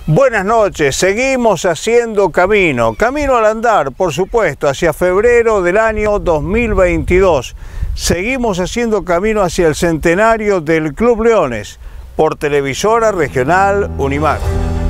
Buenas noches, seguimos haciendo camino al andar, por supuesto, hacia febrero del año 2022. Seguimos haciendo camino hacia el centenario del Club Leones, por televisora regional Unimar.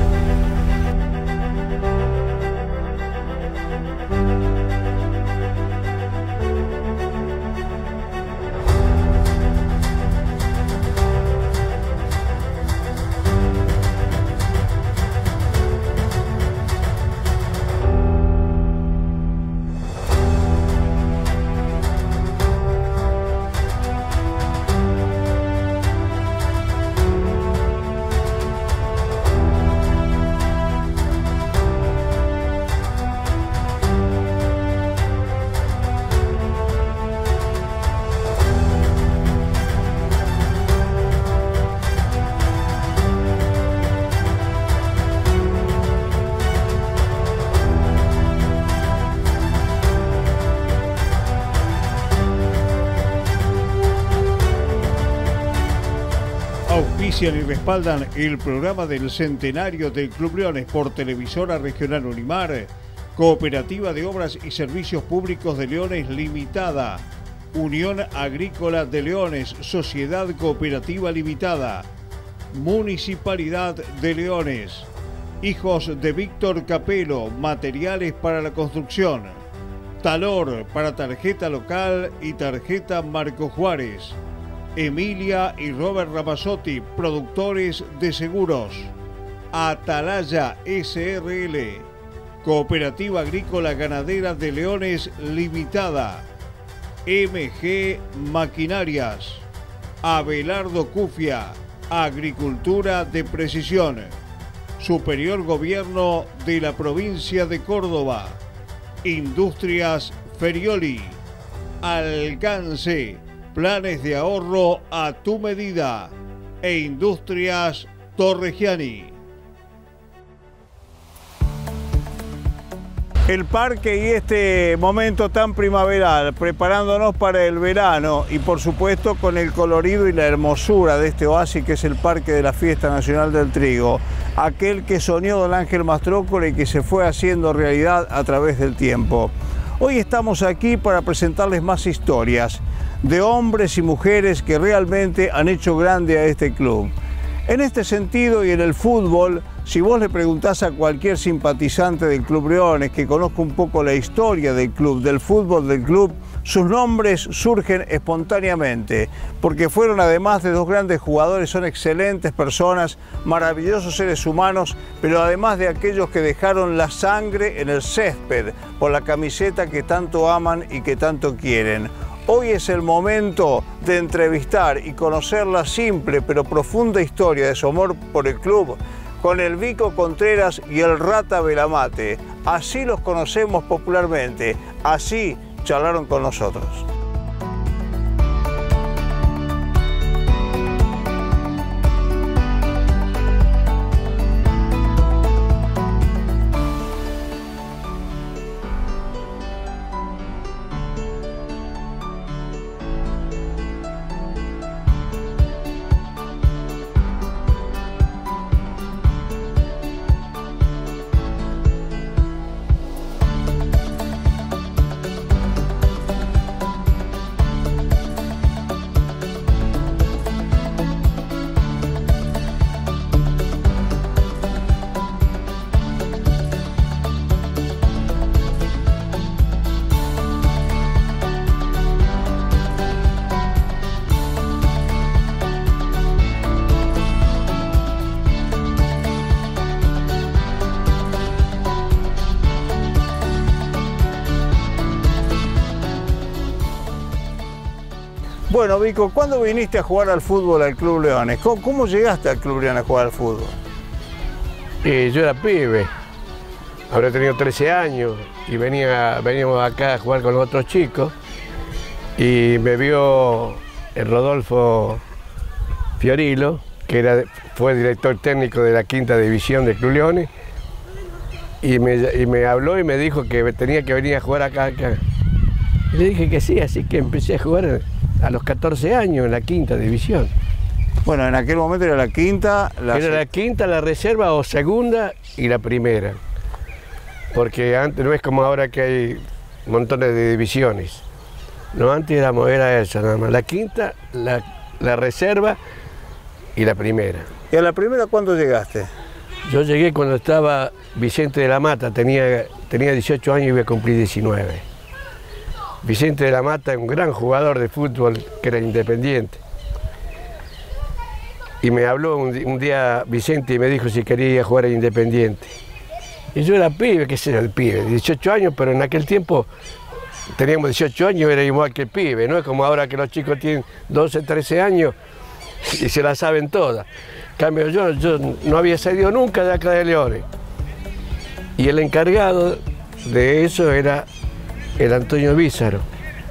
Auspician y respaldan el programa del centenario del Club Leones por televisora regional Unimar, Cooperativa de Obras y Servicios Públicos de Leones Limitada, Unión Agrícola de Leones, Sociedad Cooperativa Limitada, Municipalidad de Leones, Hijos de Víctor Capelo, materiales para la construcción, Talor para tarjeta local y tarjeta Marco Juárez, Emilia y Robert Ramazzotti, productores de seguros. Atalaya SRL, Cooperativa Agrícola Ganadera de Leones Limitada. MG Maquinarias. Abelardo Cufia, Agricultura de Precisión. Superior Gobierno de la Provincia de Córdoba. Industrias Ferioli. Alcance. Planes de ahorro a tu medida e Industrias Torregiani. El parque y este momento tan primaveral, preparándonos para el verano y por supuesto con el colorido y la hermosura de este oasis que es el Parque de la Fiesta Nacional del Trigo, aquel que soñó don Ángel Mastrócoli y que se fue haciendo realidad a través del tiempo. Hoy estamos aquí para presentarles más historias de hombres y mujeres que realmente han hecho grande a este club. En este sentido y en el fútbol, si vos le preguntás a cualquier simpatizante del Club Leones que conozca un poco la historia del club, del fútbol del club, sus nombres surgen espontáneamente, porque fueron además de dos grandes jugadores, son excelentes personas, maravillosos seres humanos, pero además de aquellos que dejaron la sangre en el césped por la camiseta que tanto aman y que tanto quieren. Hoy es el momento de entrevistar y conocer la simple pero profunda historia de su amor por el club con el Vico Contreras y el Rata Belamate. Así los conocemos popularmente, así charlaron con nosotros. Bueno, Vico, ¿cuándo viniste a jugar al fútbol al Club Leones? ¿Cómo llegaste al Club Leones a jugar al fútbol? Yo era pibe, habré tenido 13 años y veníamos acá a jugar con los otros chicos y me vio el Rodolfo Fiorilo, que fue director técnico de la 5ª división del Club Leones, y me habló y me dijo que tenía que venir a jugar acá. Y le dije que sí, así que empecé a jugar a los 14 años en la 5ª división. Bueno, en aquel momento era la quinta. Era la quinta, la reserva o segunda y la primera. Porque antes no es como ahora que hay montones de divisiones. No, antes era esa nada más. La quinta, la reserva y la primera. ¿Y a la primera cuándo llegaste? Yo llegué cuando estaba Vicente de la Mata, tenía 18 años y iba a cumplir 19. Vicente de la Mata es un gran jugador de fútbol que era Independiente. Y me habló un día Vicente y me dijo si quería ir a jugar a Independiente. Y yo era pibe, qué sé yo, el pibe, 18 años, pero en aquel tiempo teníamos 18 años, era igual que el pibe, no es como ahora que los chicos tienen 12, 13 años y se la saben todas. En cambio, yo no había salido nunca de acá de Leones. Y el encargado de eso era el Antonio Vízaro.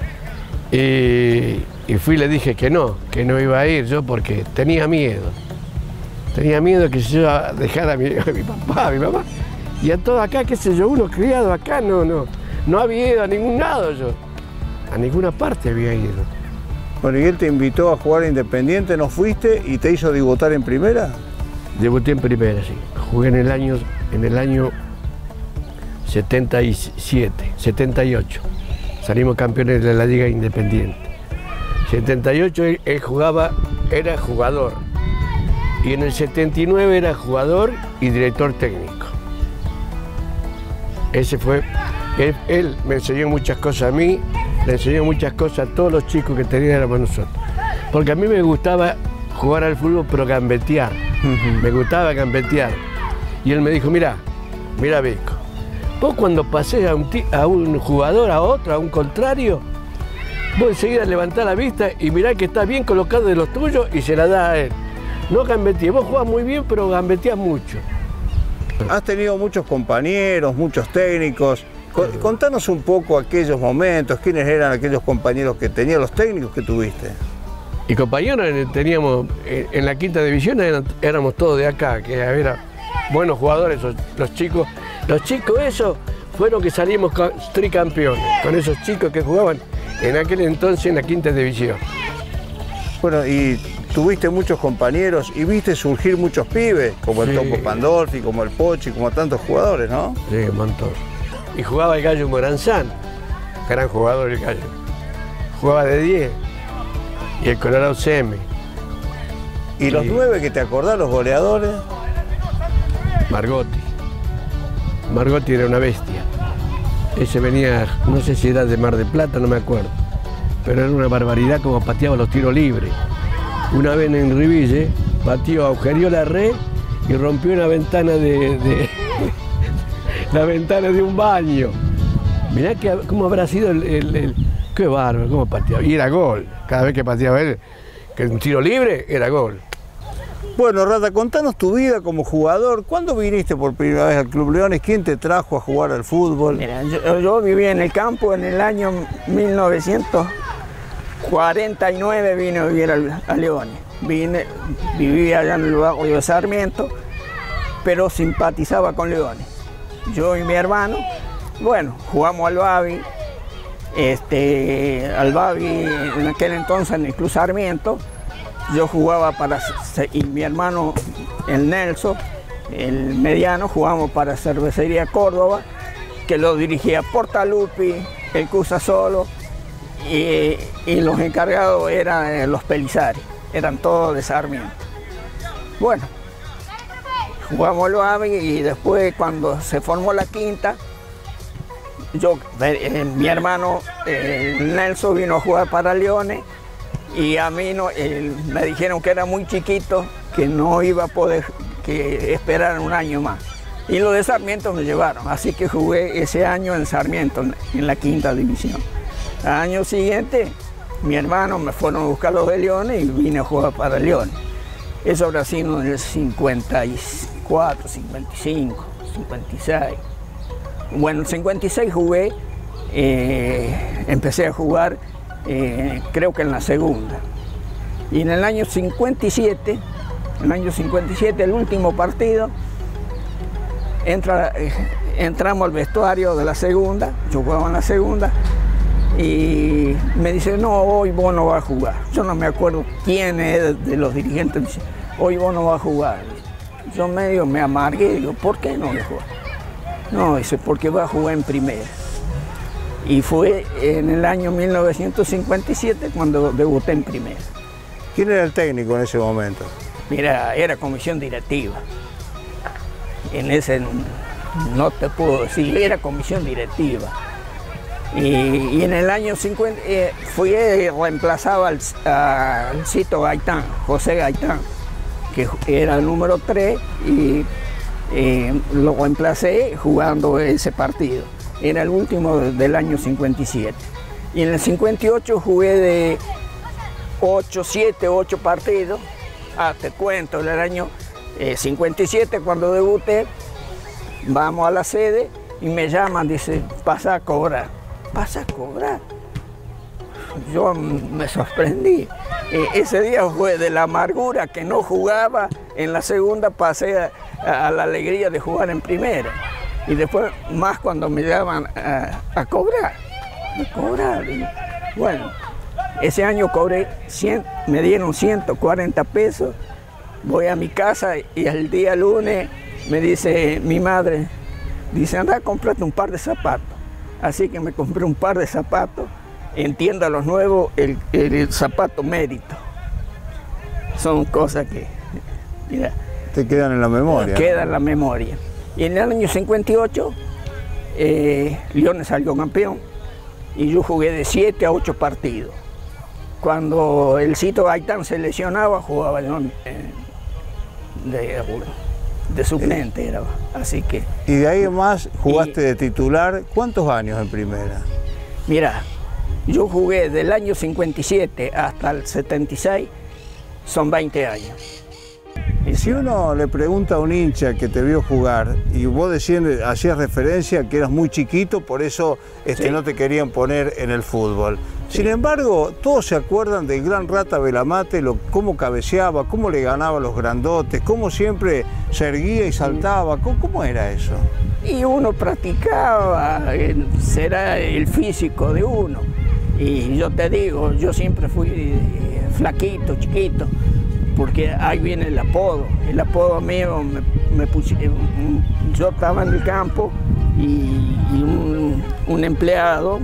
Y fui y le dije que no iba a ir yo porque tenía miedo. Tenía miedo que yo dejara a mi papá, a mi mamá. Y a todo acá, qué sé yo, uno criado acá, no había ido a ningún lado yo. A ninguna parte había ido. Bueno, y él te invitó a jugar a Independiente, ¿no fuiste y te hizo debutar en primera? Debuté en primera, sí. Jugué en el año 77, 78. Salimos campeones de la Liga Independiente. 78 él era jugador. Y en el 79 era jugador y director técnico. Ese fue, él me enseñó muchas cosas a mí, le enseñó muchas cosas a todos los chicos que teníamos nosotros. Porque a mí me gustaba jugar al fútbol, pero gambetear. Me gustaba gambetear. Y él me dijo, mira Vico, vos cuando pases a un jugador, a otro, a un contrario, vos enseguida levantás la vista y mirá que está bien colocado de los tuyos y se la da a él. No gambetees, vos jugás muy bien, pero gambeteás mucho. Has tenido muchos compañeros, muchos técnicos. Contanos un poco aquellos momentos, quiénes eran aquellos compañeros que tenías, los técnicos que tuviste. Y compañeros teníamos, en la quinta división éramos todos de acá, que eran buenos jugadores, los chicos esos fueron que salimos tricampeones, con esos chicos que jugaban en aquel entonces en la quinta división. Bueno, y tuviste muchos compañeros y viste surgir muchos pibes, como el Topo Pandolfi, como el Pochi, como tantos jugadores, ¿no? Sí, un montón. Y jugaba el Gallo Moranzán, gran jugador el Gallo. Jugaba de 10 y el Colorado CM. ¿Y los 9 que te acordás, los goleadores? Margotti era una bestia. Ese venía, no sé si era de Mar del Plata, no me acuerdo. Pero era una barbaridad como pateaba los tiros libres. Una vez en Riville, agujerió la red y rompió una ventana la ventana de un baño. Mirá cómo habrá sido qué bárbaro, cómo pateaba. Y era gol. Cada vez que pateaba él, que un tiro libre, era gol. Bueno, Rata, contanos tu vida como jugador. ¿Cuándo viniste por primera vez al Club Leones? ¿Quién te trajo a jugar al fútbol? Mira, yo viví en el campo en el año 1949, vine a vivir a Leones. Viví allá en el barrio de Sarmiento, pero simpatizaba con Leones. Yo y mi hermano, bueno, jugamos al Babi. Al Babi en aquel entonces en el Club Sarmiento. Yo jugaba y mi hermano, el Nelson, el mediano, jugábamos para Cervecería Córdoba, que lo dirigía Portalupi, el Cusa Solo, y los encargados eran los Pelizari, eran todos de Sarmiento. Bueno, jugamos lo AVI y después cuando se formó la quinta, mi hermano Nelson vino a jugar para Leones. Y a mí me dijeron que era muy chiquito, que no iba a poder esperar un año más. Y los de Sarmiento me llevaron, así que jugué ese año en Sarmiento, en la quinta división. Al año siguiente, mi hermano me fueron a buscar los de Leones y vine a jugar para Leones. Eso habrá sido en el 54, 55, 56. Bueno, en el 56 jugué, empecé a jugar. Creo que en la segunda. Y en el año 57, el último partido, entramos al vestuario de la segunda, yo jugaba en la segunda, y me dice, no, hoy vos no vas a jugar. Yo no me acuerdo quién es de los dirigentes, dice, hoy vos no vas a jugar. Yo medio me amargué y digo, ¿por qué no voy a jugar? No, dice, porque va a jugar en primera. Y fue en el año 1957 cuando debuté en primera. ¿Quién era el técnico en ese momento? Mira, era comisión directiva. En ese, no te puedo decir, era comisión directiva. Y en el año 50 reemplazaba al Cito Gaitán, José Gaitán, que era el número 3, y lo reemplacé jugando ese partido. Era el último del año 57. Y en el 58 jugué de 8 partidos. Te cuento, en el año 57 cuando debuté, vamos a la sede y me llaman, dice, pasa a cobrar. ¿Pasa a cobrar? Yo me sorprendí. Ese día fue de la amargura que no jugaba, en la segunda pasé a la alegría de jugar en primera. Y después más cuando me llaman a cobrar. Y, bueno, ese año cobré me dieron 140 pesos, voy a mi casa y el día lunes me dice mi madre, dice, anda, cómprate un par de zapatos. Así que me compré un par de zapatos, en tienda Los Nuevos, el zapato Mérito. Son cosas que, mira, te quedan en la memoria. Quedan en la memoria. Y en el año 58, Leones salió campeón y yo jugué de 7 a 8 partidos. Cuando el Cito Gaitán se lesionaba, jugaba de suplente, era. Así que... ¿Y de ahí en más jugaste de titular? ¿Cuántos años en primera? Mira, yo jugué del año 57 hasta el 76, son 20 años. Y si uno le pregunta a un hincha que te vio jugar y vos hacías referencia a que eras muy chiquito, por eso Sí. no te querían poner en el fútbol. Sí. Sin embargo, todos se acuerdan del gran Rata Belamate, cómo cabeceaba, cómo le ganaba a los grandotes, cómo siempre se erguía y saltaba. ¿Cómo era eso? Y uno practicaba, será el físico de uno. Y yo te digo, yo siempre fui flaquito, chiquito, porque ahí viene el apodo. El apodo mío yo estaba en el campo y un empleado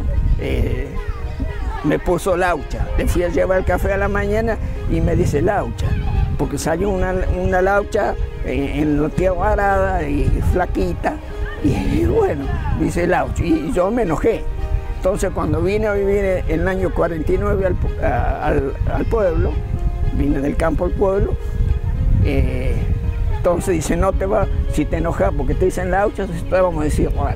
me puso Laucha. Le fui a llevar el café a la mañana y me dice Laucha, porque salió una Laucha en la tierra arada y flaquita, y bueno, dice Laucha, y yo me enojé. Entonces cuando vine a vivir en el año 49 al pueblo, vine del campo al pueblo, entonces dice, no te va, si te enojas porque te dicen Laucha, entonces te vamos a decir Rata.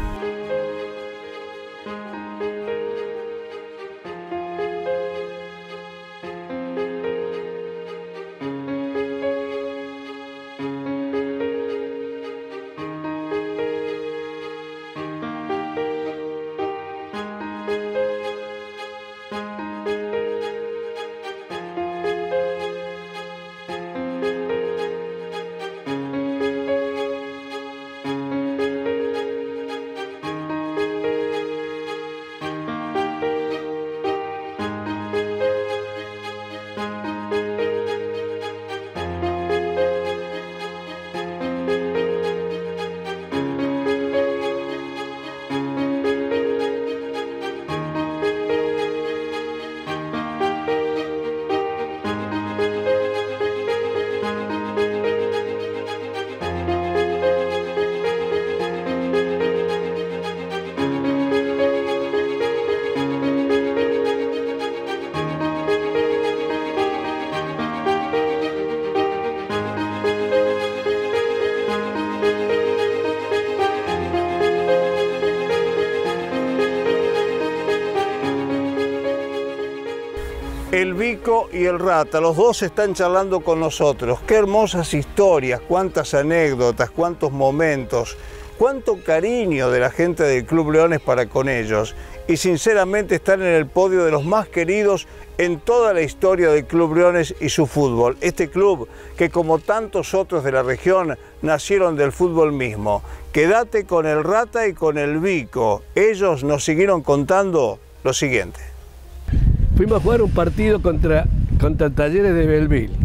El Vico y el Rata, los dos están charlando con nosotros. Qué hermosas historias, cuántas anécdotas, cuántos momentos, cuánto cariño de la gente del Club Leones para con ellos. Y sinceramente están en el podio de los más queridos en toda la historia del Club Leones y su fútbol. Este club que, como tantos otros de la región, nacieron del fútbol mismo. Quédate con el Rata y con el Vico. Ellos nos siguieron contando lo siguiente. Fuimos a jugar un partido contra Talleres de Belleville.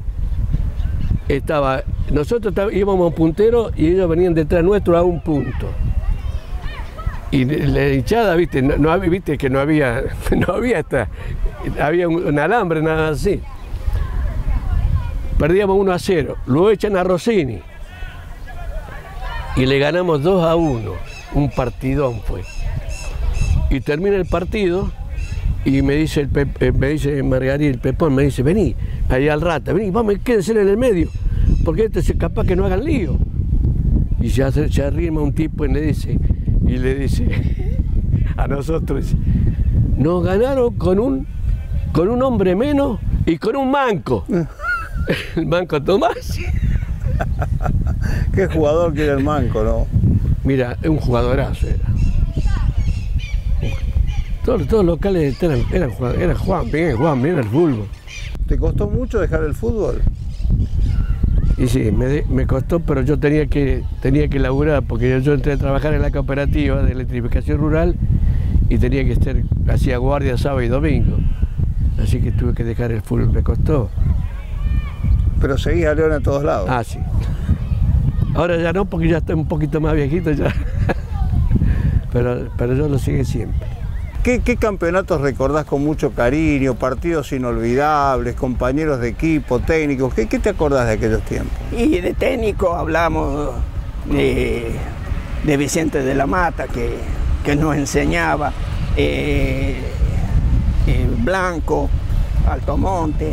Nosotros íbamos punteros y ellos venían detrás nuestro a un punto. Y la hinchada, viste, viste que no había había un alambre, nada así. Perdíamos 1-0, luego echan a Rossini y le ganamos 2-1, un partidón fue. Y termina el partido y me dice Margarí, el Pepón, me dice, vení, allá al Rata, vení, vamos, quédense en el medio, porque esto es capaz que no hagan lío. Y se arrima un tipo y le dice a nosotros, nos ganaron con un hombre menos y con un manco. El manco Tomás. Qué jugador que era el manco, ¿no? Mira, es un jugadorazo era. Todos los locales jugaban bien al fútbol. ¿Te costó mucho dejar el fútbol? Y sí, me costó, pero yo tenía que laburar, porque yo entré a trabajar en la cooperativa de electrificación rural y tenía que estar, hacía guardia sábado y domingo. Así que tuve que dejar el fútbol, me costó. Pero seguís a León a todos lados. Ah, sí. Ahora ya no, porque ya estoy un poquito más viejito ya. Pero yo lo sigo siempre. ¿Qué campeonatos recordás con mucho cariño, partidos inolvidables, compañeros de equipo, técnicos? ¿Qué te acordás de aquellos tiempos? Y de técnico hablamos de Vicente de la Mata, que nos enseñaba, Blanco, Altomonte,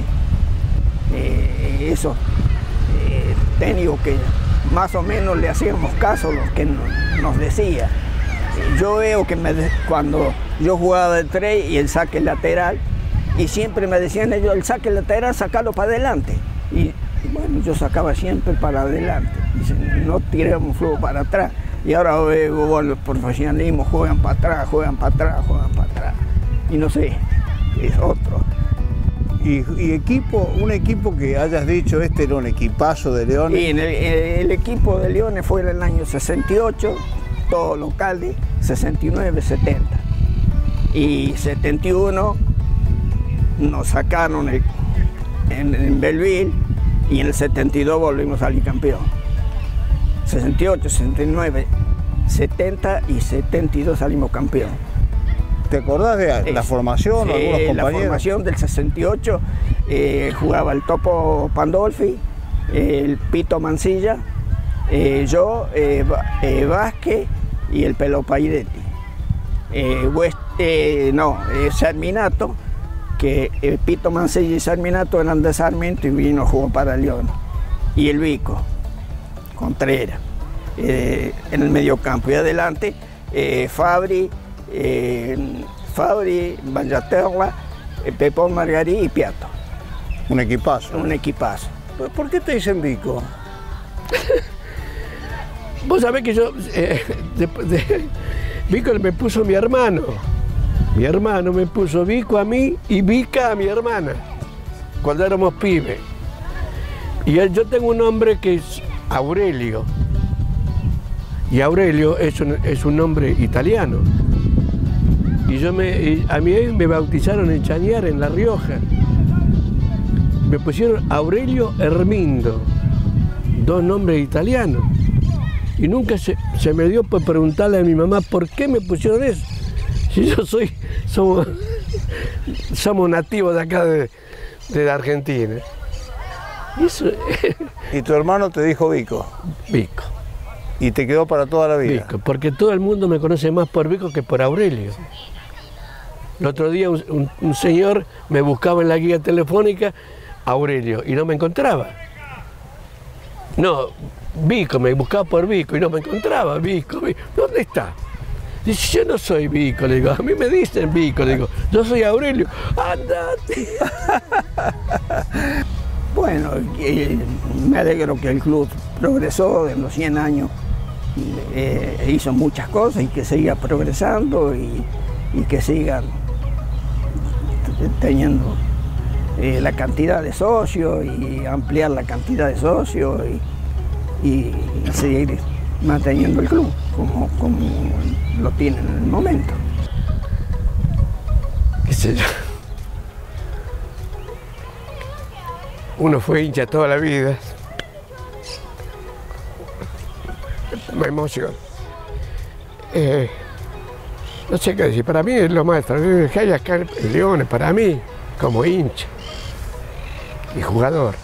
esos técnicos que más o menos le hacíamos caso a los que nos decía. Yo veo que cuando yo jugaba de 3 y el saque lateral, y siempre me decían ellos, el saque lateral, sacalo para adelante. Y bueno, yo sacaba siempre para adelante. Dicen, no tiremos flujo para atrás. Y ahora veo, bueno, los profesionalismos juegan para atrás, juegan para atrás, juegan para atrás. Y no sé, es otro. ¿Y equipo, un equipo que hayas dicho, este era un equipazo de León? Y el equipo de León fue en el año 68, todo local de 69, 70. Y 71 nos sacaron en Belleville y en el 72 volvimos a salir campeón. 68, 69, 70 y 72 salimos campeón. ¿Te acordás de la formación? ¿Algunos compañeros? La formación del 68 jugaba el Topo Pandolfi, el Pito Mancilla, yo, Vázquez y el Pelo Paidetti. Sarminato, que Pito Mancilla y Sarminato eran de Sarmiento y vino a jugar para León. Y el Vico, Contreras, en el mediocampo. Y adelante, Fabri, Ballaterra, Pepón Margarí y Piatto. Un equipazo. Un equipazo. ¿Por qué te dicen Vico? Vos sabés que yo, Vico me puso mi hermano. Mi hermano me puso Vico a mí y Vica a mi hermana, cuando éramos pibes. Y yo tengo un nombre que es Aurelio. Y Aurelio es un nombre italiano. Y a mí me bautizaron en Chañar, en La Rioja. Me pusieron Aurelio Hermindo, dos nombres italianos. Y nunca se me dio por preguntarle a mi mamá por qué me pusieron eso. Si somos nativos de acá de la Argentina. ¿Y tu hermano te dijo Vico? Vico. ¿Y te quedó para toda la vida? Vico, porque todo el mundo me conoce más por Vico que por Aurelio. El otro día un señor me buscaba en la guía telefónica Aurelio y no me encontraba. No, Vico, me buscaba por Vico y no me encontraba. Vico. ¿Dónde está? Dice, yo no soy Vico, le digo, a mí me dicen Vico, le digo, yo soy Aurelio, andate. Bueno, me alegro que el club progresó en los 100 años, hizo muchas cosas y que siga progresando y que sigan teniendo la cantidad de socios y ampliar la cantidad de socios y seguir manteniendo el club como lo tiene en el momento. qué sé yo. Uno fue hincha toda la vida. Me emociona. No sé qué decir, para mí es lo más extraordinario que hay acá en Leones, para mí, como hincha y jugador.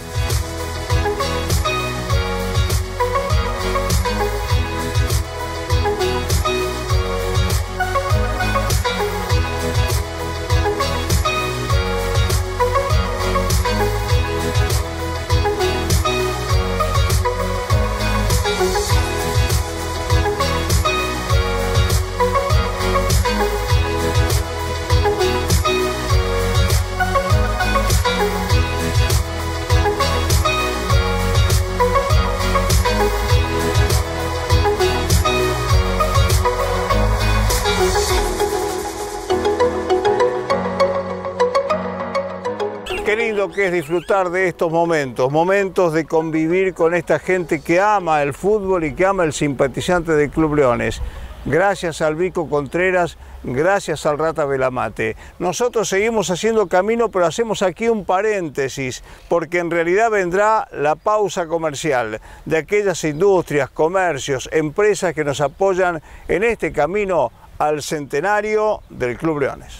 Qué lindo que es disfrutar de estos momentos, momentos de convivir con esta gente que ama el fútbol y que ama el simpatizante del Club Leones. Gracias al Vico Contreras, gracias al Rata Belamate. Nosotros seguimos haciendo camino, pero hacemos aquí un paréntesis, porque en realidad vendrá la pausa comercial de aquellas industrias, comercios, empresas que nos apoyan en este camino al centenario del Club Leones.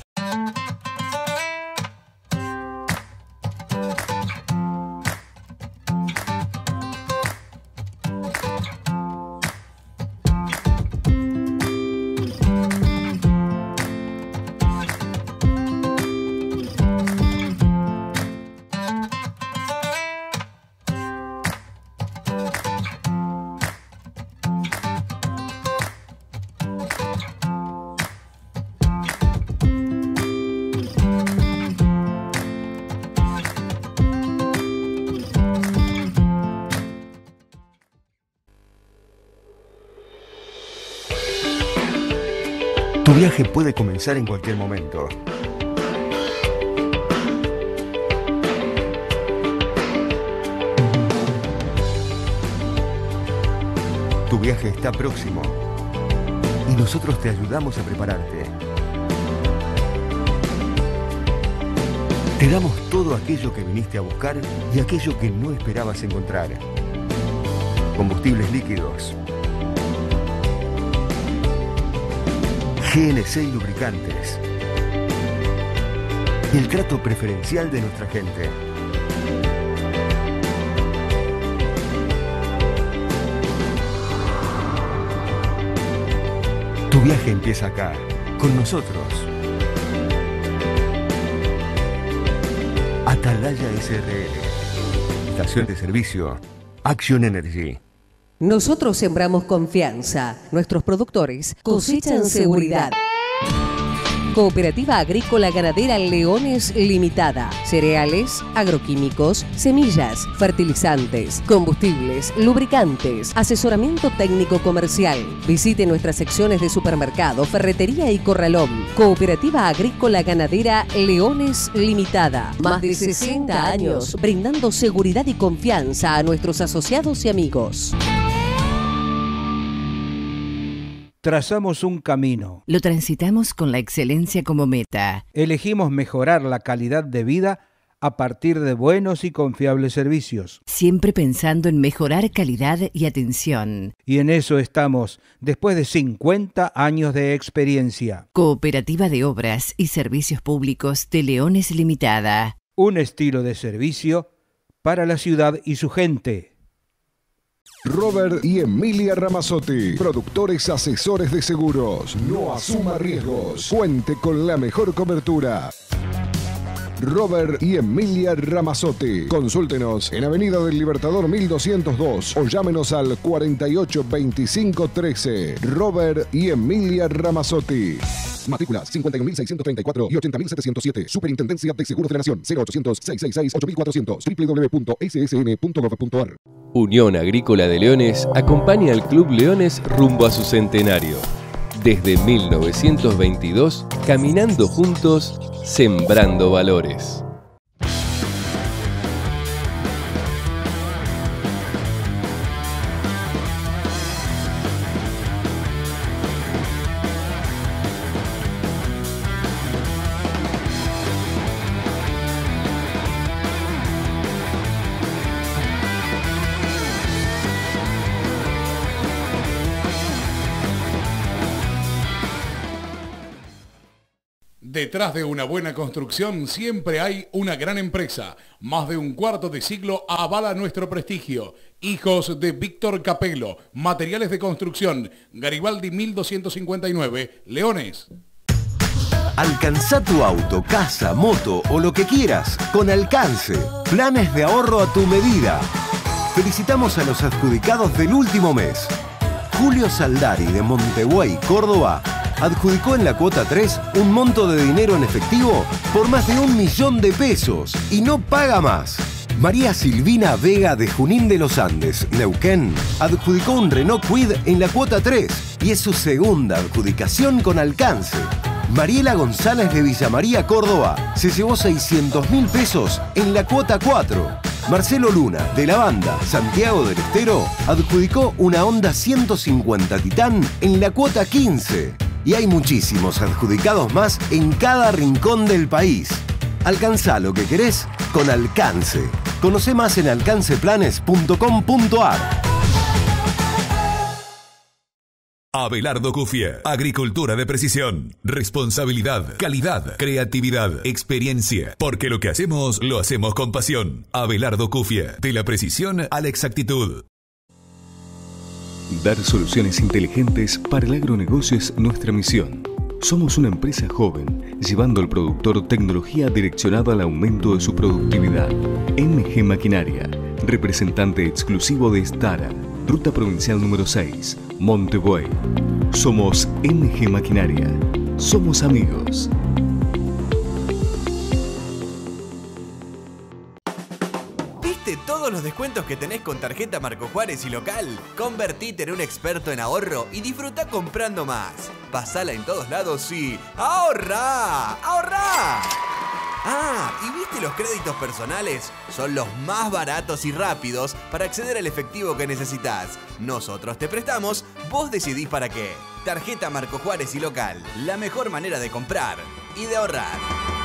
Tu viaje puede comenzar en cualquier momento. Tu viaje está próximo y nosotros te ayudamos a prepararte. Te damos todo aquello que viniste a buscar y aquello que no esperabas encontrar. Combustibles líquidos, GNC y lubricantes. Y el trato preferencial de nuestra gente. Tu viaje empieza acá, con nosotros. Atalaya SRL. Estación de servicio Action Energy. Nosotros sembramos confianza. Nuestros productores cosechan seguridad. Cooperativa Agrícola Ganadera Leones Limitada. Cereales, agroquímicos, semillas, fertilizantes, combustibles, lubricantes, asesoramiento técnico comercial. Visite nuestras secciones de supermercado, ferretería y corralón. Cooperativa Agrícola Ganadera Leones Limitada. Más de 60 años brindando seguridad y confianza a nuestros asociados y amigos. Trazamos un camino. Lo transitamos con la excelencia como meta. Elegimos mejorar la calidad de vida a partir de buenos y confiables servicios. Siempre pensando en mejorar calidad y atención. Y en eso estamos, después de 50 años de experiencia. Cooperativa de Obras y Servicios Públicos de Leones Limitada. Un estilo de servicio para la ciudad y su gente. Robert y Emilia Ramazzotti, productores asesores de seguros. No asuma riesgos. Cuente con la mejor cobertura. Robert y Emilia Ramazzotti. Consúltenos en Avenida del Libertador 1202 o llámenos al 48 25 13. Robert y Emilia Ramazzotti. Matrículas 51.634 y 80.707. Superintendencia de Seguros de la Nación. 0800-666-8400. www.ssn.gov.ar. Unión Agrícola de Leones acompaña al Club Leones rumbo a su centenario. Desde 1922, caminando juntos, sembrando valores. Detrás de una buena construcción siempre hay una gran empresa. Más de un cuarto de siglo avala nuestro prestigio. Hijos de Víctor Capello, materiales de construcción, Garibaldi 1259, Leones. Alcanza tu auto, casa, moto o lo que quieras con Alcance. Planes de ahorro a tu medida. Felicitamos a los adjudicados del último mes. Julio Saldari de Monteguay, Córdoba, adjudicó en la cuota 3 un monto de dinero en efectivo por más de 1 millón de pesos y no paga más. María Silvina Vega de Junín de los Andes, Neuquén, adjudicó un Renault Kwid en la cuota 3 y es su segunda adjudicación con Alcance. Mariela González de Villa María, Córdoba, se llevó 600.000 pesos en la cuota 4. Marcelo Luna, de la banda Santiago del Estero, adjudicó una Honda 150 Titán en la cuota 15. Y hay muchísimos adjudicados más en cada rincón del país. Alcanzá lo que querés con Alcance. Conoce más en alcanceplanes.com.ar. Abelardo Cufia, agricultura de precisión, responsabilidad, calidad, creatividad, experiencia, porque lo que hacemos, lo hacemos con pasión. Abelardo Cufia, de la precisión a la exactitud. Dar soluciones inteligentes para el agronegocio es nuestra misión. Somos una empresa joven, llevando al productor tecnología direccionada al aumento de su productividad. MG Maquinaria, representante exclusivo de Stara, Ruta Provincial número 6, Montebuey. Somos MG Maquinaria. Somos amigos. ¿Viste todos los descuentos que tenés con tarjeta Marco Juárez y local? Convertite en un experto en ahorro y disfruta comprando más. Pasala en todos lados y ¡ahorra! ¡Ahorra! Ah, ¿y viste los créditos personales? Son los más baratos y rápidos para acceder al efectivo que necesitas. Nosotros te prestamos, vos decidís para qué. Tarjeta Marco Juárez y local, la mejor manera de comprar y de ahorrar.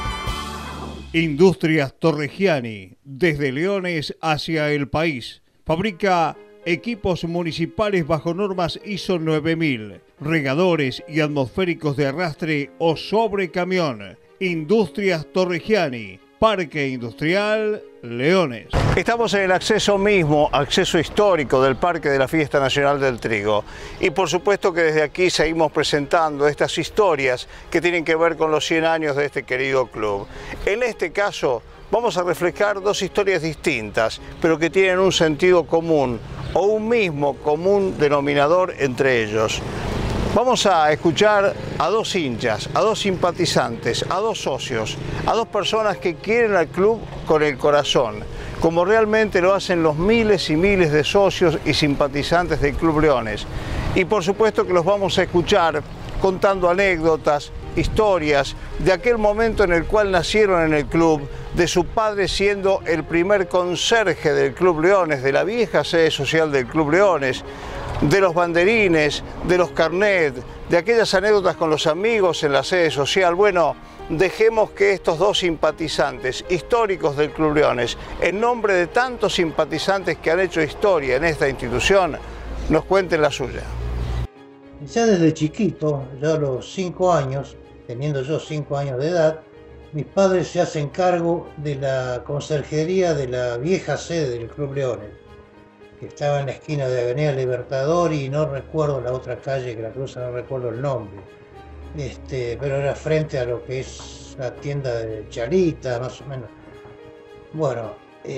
Industrias Torregiani, desde Leones hacia el país. Fabrica equipos municipales bajo normas ISO 9000, regadores y atmosféricos de arrastre o sobre camión. Industrias Torregiani, Parque Industrial Leones. Estamos en el acceso mismo, acceso histórico del Parque de la Fiesta Nacional del Trigo. Y por supuesto que desde aquí seguimos presentando estas historias que tienen que ver con los 100 años de este querido club. En este caso vamos a reflejar dos historias distintas, pero que tienen un sentido común o un mismo común denominador entre ellos. Vamos a escuchar a dos hinchas, a dos simpatizantes, a dos socios, a dos personas que quieren al club con el corazón, como realmente lo hacen los miles y miles de socios y simpatizantes del Club Leones. Y por supuesto que los vamos a escuchar contando anécdotas, historias de aquel momento en el cual nacieron en el club, de su padre siendo el primer conserje del Club Leones, de la vieja sede social del Club Leones, de los banderines, de los carnet, de aquellas anécdotas con los amigos en la sede social. Bueno, dejemos que estos dos simpatizantes históricos del Club Leones, en nombre de tantos simpatizantes que han hecho historia en esta institución, nos cuenten la suya. Ya desde chiquito, ya a los 5 años, teniendo yo 5 años de edad, mis padres se hacen cargo de la conserjería de la vieja sede del Club Leones, que estaba en la esquina de Avenida Libertador y no recuerdo la otra calle que la cruza, no recuerdo el nombre, pero era frente a lo que es la tienda de Charita, más o menos. Bueno,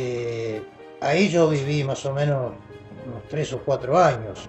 ahí yo viví más o menos unos 3 o 4 años.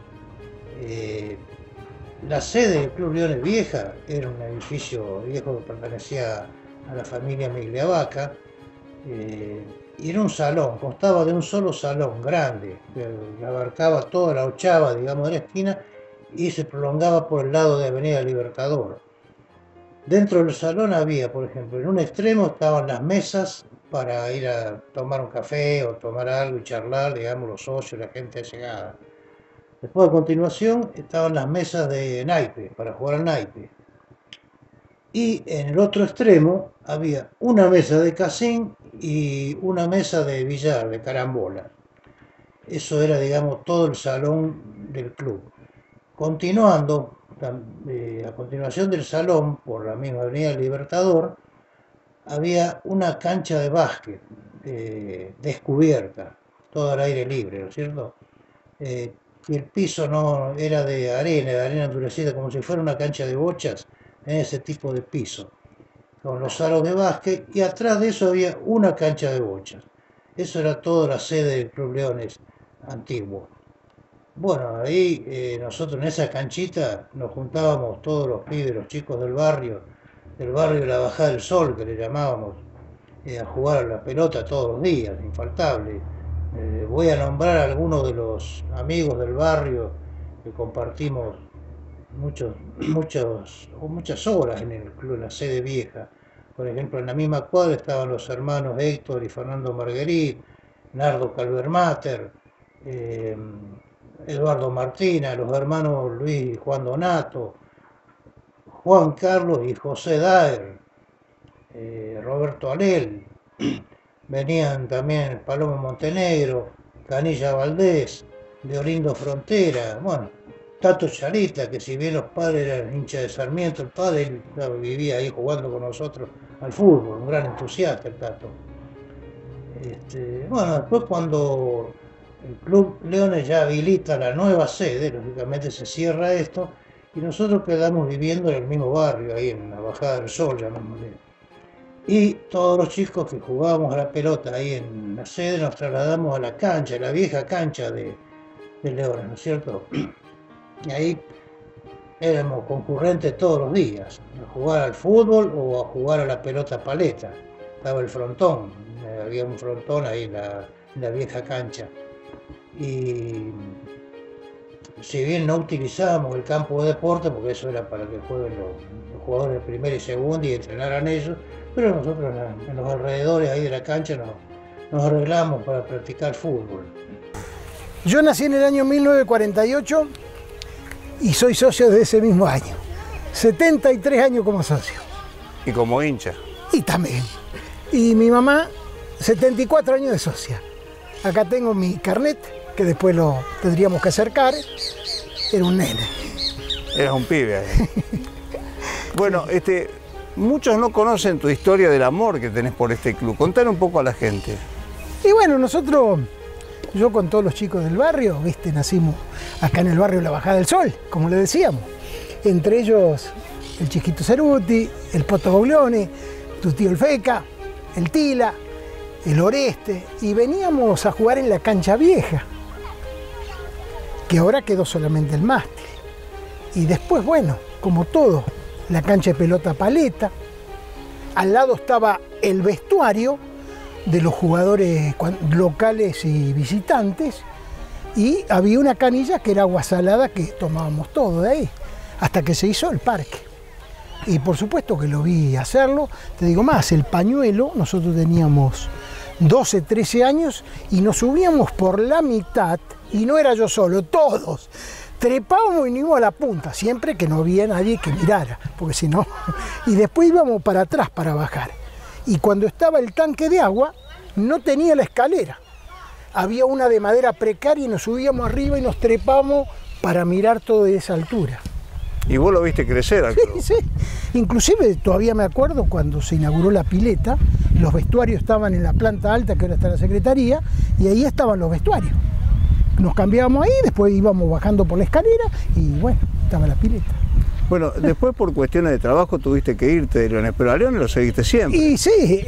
La sede del Club Leones Vieja era un edificio viejo que pertenecía a la familia Migliavaca. Y era un salón, constaba de un solo salón grande, que abarcaba toda la ochava, digamos, de la esquina y se prolongaba por el lado de Avenida Libertador. Dentro del salón había, por ejemplo, en un extremo estaban las mesas para ir a tomar un café o tomar algo y charlar, digamos, los socios, la gente llegada. Después, a continuación, estaban las mesas de naipe, para jugar al naipe. Y en el otro extremo había una mesa de casín y una mesa de billar, de carambola. Eso era, digamos, todo el salón del club. Continuando a continuación del salón, por la misma avenida Libertador, había una cancha de básquet descubierta, todo al aire libre, ¿no es cierto? Y el piso no era de arena endurecida, como si fuera una cancha de bochas, en ese tipo de piso, con los aros de básquet, y atrás de eso había una cancha de bochas. Eso era toda la sede del Club Leones antiguo. Bueno, ahí nosotros en esa canchita nos juntábamos todos los pibes, los chicos del barrio de la Bajada del Sol, que le llamábamos, a jugar a la pelota todos los días, infaltable. Voy a nombrar a algunos de los amigos del barrio que compartimos muchas horas en el club, en la sede vieja. Por ejemplo, en la misma cuadra estaban los hermanos Héctor y Fernando Marguerite, Nardo Calvermater, Eduardo Martina, los hermanos Luis y Juan Donato, Juan Carlos y José Daer, Roberto Alel, venían también Palomo Montenegro, Canilla Valdés, Leolindo Frontera, bueno, Tato Charita, que si bien los padres eran hinchas de Sarmiento, el padre vivía ahí jugando con nosotros al fútbol, un gran entusiasta el Tato. Bueno, después cuando el Club Leones ya habilita la nueva sede, lógicamente se cierra esto, y nosotros quedamos viviendo en el mismo barrio, ahí en la Bajada del Sol, llamémosle. Y todos los chicos que jugábamos a la pelota ahí en la sede nos trasladamos a la cancha, la vieja cancha de Leones, ¿no es cierto? Y ahí éramos concurrentes todos los días, a jugar al fútbol o a jugar a la pelota paleta. Estaba el frontón, había un frontón ahí en la vieja cancha. Y si bien no utilizábamos el campo de deporte, porque eso era para que jueguen los jugadores de primera y segunda y entrenaran ellos, pero nosotros en los alrededores ahí de la cancha nos arreglamos para practicar fútbol. Yo nací en el año 1948 y soy socio de ese mismo año. 73 años como socio. ¿Y como hincha? Y también. Y mi mamá, 74 años de socia. Acá tengo mi carnet, que después lo tendríamos que acercar. Era un nene. Eras un pibe ahí. Bueno, muchos no conocen tu historia del amor que tenés por este club. Contale un poco a la gente. Y bueno, yo con todos los chicos del barrio, nacimos acá en el barrio La Bajada del Sol, como le decíamos. Entre ellos el Chiquito Ceruti, el Poto Boglione, tu tío el Feca, el Tila, el Oreste, y veníamos a jugar en la cancha vieja, que ahora quedó solamente el mástil. Y después, bueno, como todo, la cancha de pelota paleta. Al lado estaba el vestuario de los jugadores locales y visitantes, y había una canilla que era agua salada que tomábamos todo de ahí, hasta que se hizo el parque. Y por supuesto que lo vi hacerlo. Te digo más, el pañuelo, nosotros teníamos 12, 13 años y nos subíamos por la mitad, y no era yo solo, todos. Trepábamos y nos íbamos a la punta, siempre que no había nadie que mirara, porque si no... Y después íbamos para atrás para bajar. Y cuando estaba el tanque de agua, no tenía la escalera. Había una de madera precaria y nos subíamos arriba y nos trepamos para mirar todo de esa altura. ¿Y vos lo viste crecer al club? Sí, sí. Inclusive todavía me acuerdo cuando se inauguró la pileta, los vestuarios estaban en la planta alta, que ahora está la secretaría, y ahí estaban los vestuarios. Nos cambiábamos ahí, después íbamos bajando por la escalera y bueno, estaba la pileta. Bueno, después por cuestiones de trabajo tuviste que irte de Leones, pero a Leones lo seguiste siempre. Y sí,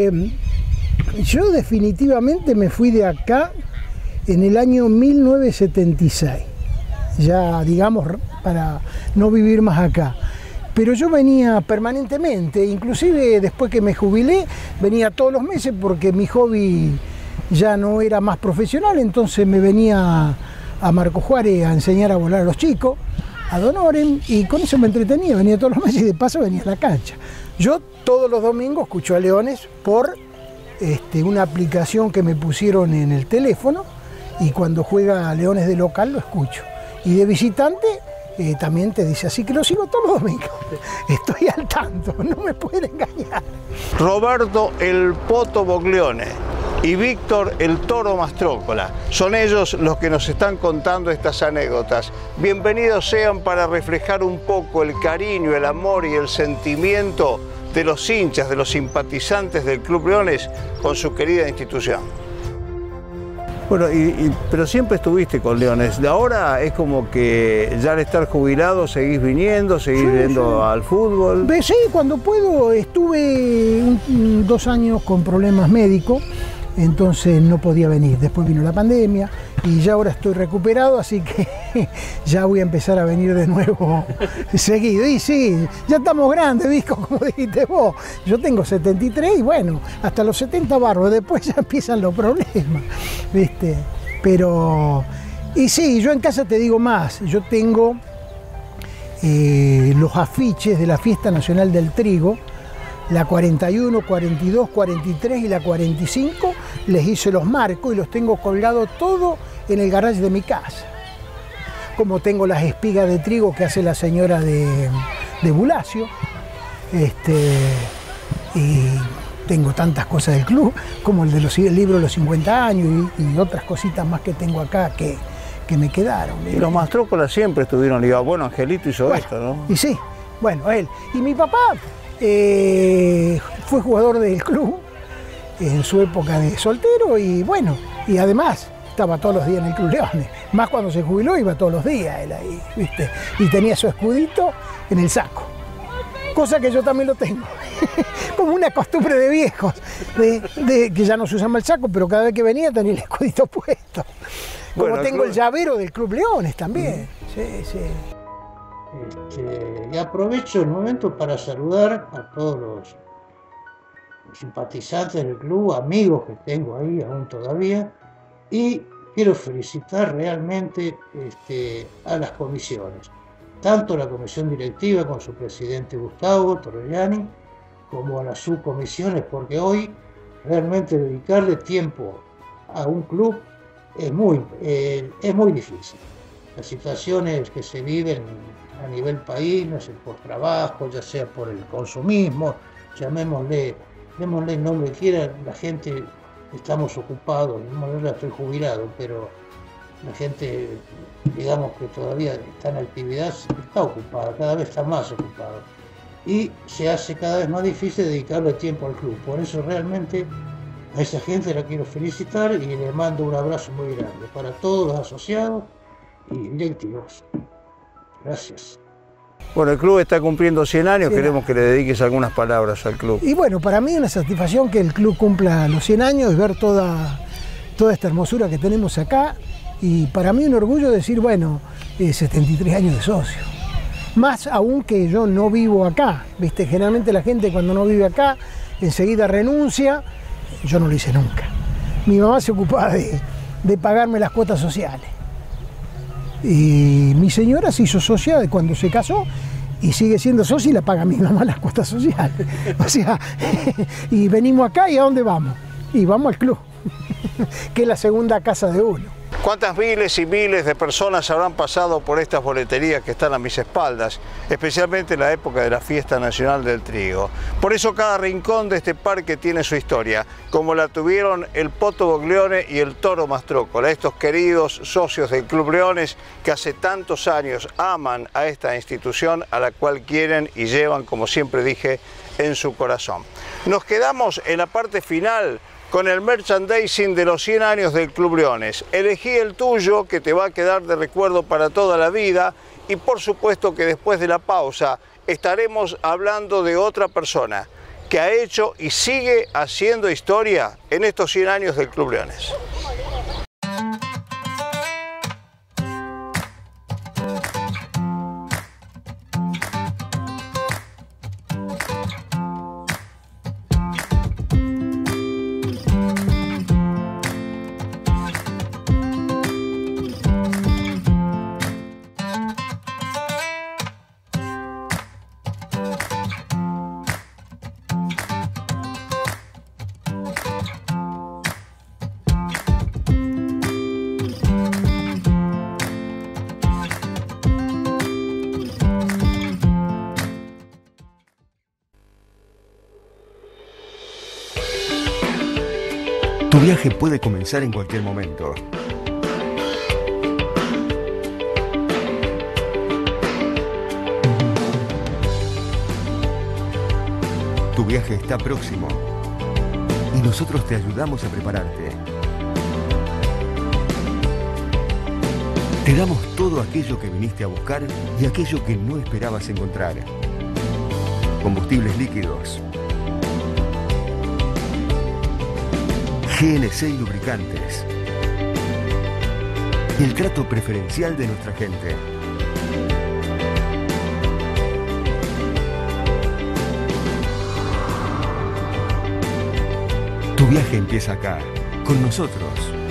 yo definitivamente me fui de acá en el año 1976, ya digamos para no vivir más acá. Pero yo venía permanentemente, inclusive después que me jubilé, venía todos los meses porque mi hobby ya no era más profesional, entonces me venía a Marcos Juárez a enseñar a volar a los chicos, a Don Oren, y con eso me entretenía, venía todos los meses y de paso venía a la cancha. Yo todos los domingos escucho a Leones por una aplicación que me pusieron en el teléfono, y cuando juega Leones de local lo escucho. Y de visitante también te dice, así que lo sigo todos los domingos. Estoy al tanto, no me pueden engañar. Roberto el Poto Boglione. y Víctor el Toro Mastrócola. Son ellos los que nos están contando estas anécdotas. Bienvenidos sean para reflejar un poco el cariño, el amor y el sentimiento de los hinchas, de los simpatizantes del Club Leones con su querida institución. Bueno, pero siempre estuviste con Leones. Ahora es como que ya al estar jubilado seguís viniendo, seguís yendo al fútbol. Sí, cuando puedo. Estuve 2 años con problemas médicos, entonces no podía venir. Después vino la pandemia y ya ahora estoy recuperado, así que ya voy a empezar a venir de nuevo seguido. Y sí, ya estamos grandes, Visco, como dijiste vos. Yo tengo 73 y bueno, hasta los 70 barros, después ya empiezan los problemas, ¿viste? Pero, y sí, yo en casa te digo más, yo tengo los afiches de la Fiesta Nacional del Trigo, la 41, 42, 43 y la 45, les hice los marcos y los tengo colgados todo en el garage de mi casa. Como tengo las espigas de trigo que hace la señora de Bulacio, y tengo tantas cosas del club, como el libro de los 50 años y otras cositas más que tengo acá que me quedaron. Y los Mastrócolas siempre estuvieron ligados. Bueno, Angelito hizo esto, ¿no? Y sí, bueno, él. Y mi papá fue jugador del club en su época de soltero y bueno, y además estaba todos los días en el Club Leones. Más cuando se jubiló iba todos los días él ahí, ¿viste? Y tenía su escudito en el saco. Cosa que yo también lo tengo. Como una costumbre de viejos, que ya no se usa más el saco, pero cada vez que venía tenía el escudito puesto. Como bueno, tengo el llavero del Club Leones también. Sí, sí. Y aprovecho el momento para saludar a todos los simpatizantes del club, amigos que tengo ahí aún todavía, y quiero felicitar realmente a las comisiones, tanto la comisión directiva con su presidente Gustavo Torrellani, como a las subcomisiones, porque hoy realmente dedicarle tiempo a un club es muy difícil. Las situaciones que se viven a nivel país, no sé, por trabajo, ya sea por el consumismo, démosle el nombre que quiera, la gente estamos ocupados, yo estoy jubilado, pero la gente, digamos que todavía está en actividad, está ocupada, cada vez está más ocupada. Y se hace cada vez más difícil dedicarle tiempo al club. Por eso realmente a esa gente la quiero felicitar y le mando un abrazo muy grande para todos los asociados y directivos. Gracias. Bueno, el club está cumpliendo 100 años, queremos que le dediques algunas palabras al club. Y bueno, para mí es una satisfacción que el club cumpla los 100 años y ver toda esta hermosura que tenemos acá. Y para mí un orgullo decir, bueno, 73 años de socio. Más aún que yo no vivo acá, ¿viste? Generalmente la gente cuando no vive acá enseguida renuncia, yo no lo hice nunca. Mi mamá se ocupaba de pagarme las cuotas sociales. Y mi señora se hizo socia de cuando se casó y sigue siendo socia y la paga mi mamá las cuotas sociales. O sea, y venimos acá y ¿a dónde vamos? Y vamos al club, que es la segunda casa de uno. ¿Cuántas miles y miles de personas habrán pasado por estas boleterías que están a mis espaldas, especialmente en la época de la Fiesta Nacional del Trigo? Por eso cada rincón de este parque tiene su historia, como la tuvieron el Poto Boglione y el Toro Mastrócola, estos queridos socios del Club Leones que hace tantos años aman a esta institución a la cual quieren y llevan, como siempre dije, en su corazón. Nos quedamos en la parte final con el merchandising de los 100 años del Club Leones. Elegí el tuyo, que te va a quedar de recuerdo para toda la vida, y por supuesto que después de la pausa estaremos hablando de otra persona que ha hecho y sigue haciendo historia en estos 100 años del Club Leones. Tu viaje puede comenzar en cualquier momento. Tu viaje está próximo y nosotros te ayudamos a prepararte. Te damos todo aquello que viniste a buscar y aquello que no esperabas encontrar. Combustibles líquidos, GNC y lubricantes, y el trato preferencial de nuestra gente. Tu viaje empieza acá, con nosotros.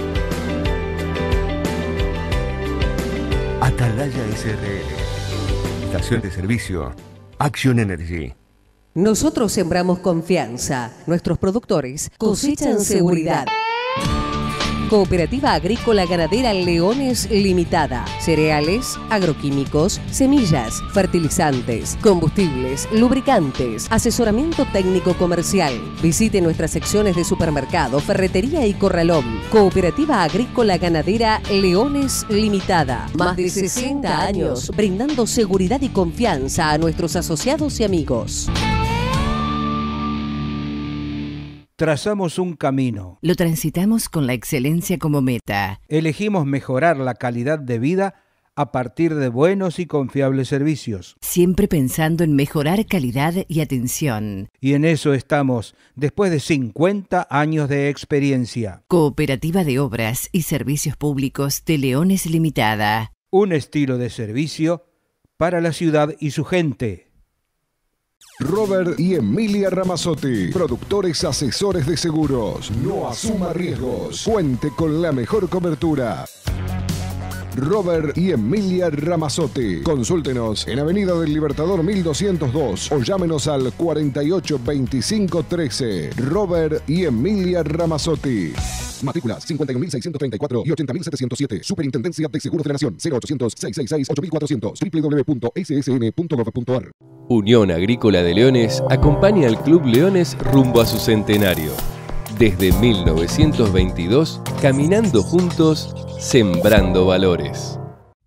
Atalaya SRL. Estación de servicio Action Energy. Nosotros sembramos confianza. Nuestros productores cosechan seguridad. Cooperativa Agrícola Ganadera Leones Limitada. Cereales, agroquímicos, semillas, fertilizantes, combustibles, lubricantes, asesoramiento técnico comercial. Visite nuestras secciones de supermercado, ferretería y corralón. Cooperativa Agrícola Ganadera Leones Limitada. Más de 60 años brindando seguridad y confianza a nuestros asociados y amigos. Trazamos un camino. Lo transitamos con la excelencia como meta. Elegimos mejorar la calidad de vida a partir de buenos y confiables servicios. Siempre pensando en mejorar calidad y atención. Y en eso estamos, después de 50 años de experiencia. Cooperativa de Obras y Servicios Públicos de Leones Limitada. Un estilo de servicio para la ciudad y su gente. Robert y Emilia Ramazzotti, productores asesores de seguros. No asuma riesgos. Cuente con la mejor cobertura. Robert y Emilia Ramazzotti. Consúltenos en Avenida del Libertador 1202 o llámenos al 482513. Robert y Emilia Ramazzotti. Matrículas 51.634 y 80.707. Superintendencia de Seguros de la Nación. 0800-666-8400. www.ssn.gov.ar. Unión Agrícola de Leones acompaña al Club Leones rumbo a su centenario. Desde 1922, caminando juntos, sembrando valores.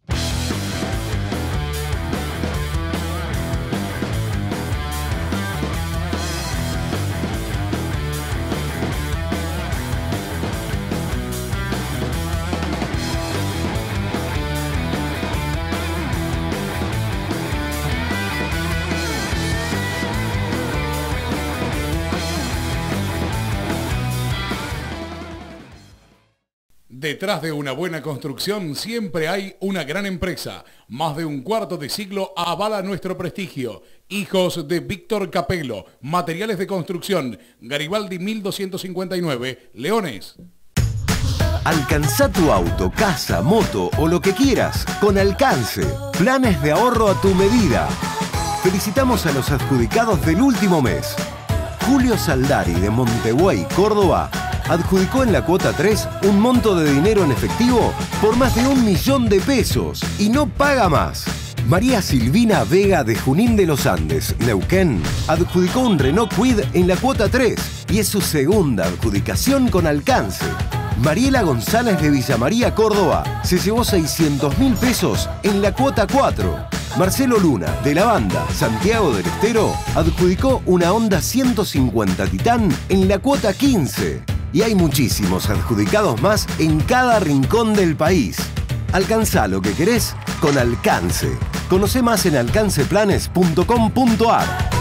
Detrás de una buena construcción siempre hay una gran empresa. Más de un cuarto de siglo avala nuestro prestigio. Hijos de Víctor Capello, materiales de construcción, Garibaldi 1259, Leones. Alcanza tu auto, casa, moto o lo que quieras con Alcance. Planes de ahorro a tu medida. Felicitamos a los adjudicados del último mes. Julio Saldari de Montebuey, Córdoba, adjudicó en la cuota 3 un monto de dinero en efectivo por más de 1 millón de pesos y no paga más. María Silvina Vega de Junín de los Andes, Neuquén, adjudicó un Renault Kwid en la cuota 3 y es su segunda adjudicación con Alcance. Mariela González de Villa María, Córdoba, se llevó 600.000 pesos en la cuota 4. Marcelo Luna, de la banda Santiago del Estero, adjudicó una Honda 150 Titán en la cuota 15. Y hay muchísimos adjudicados más en cada rincón del país. Alcanzá lo que querés con Alcance. Conoce más en alcanceplanes.com.ar.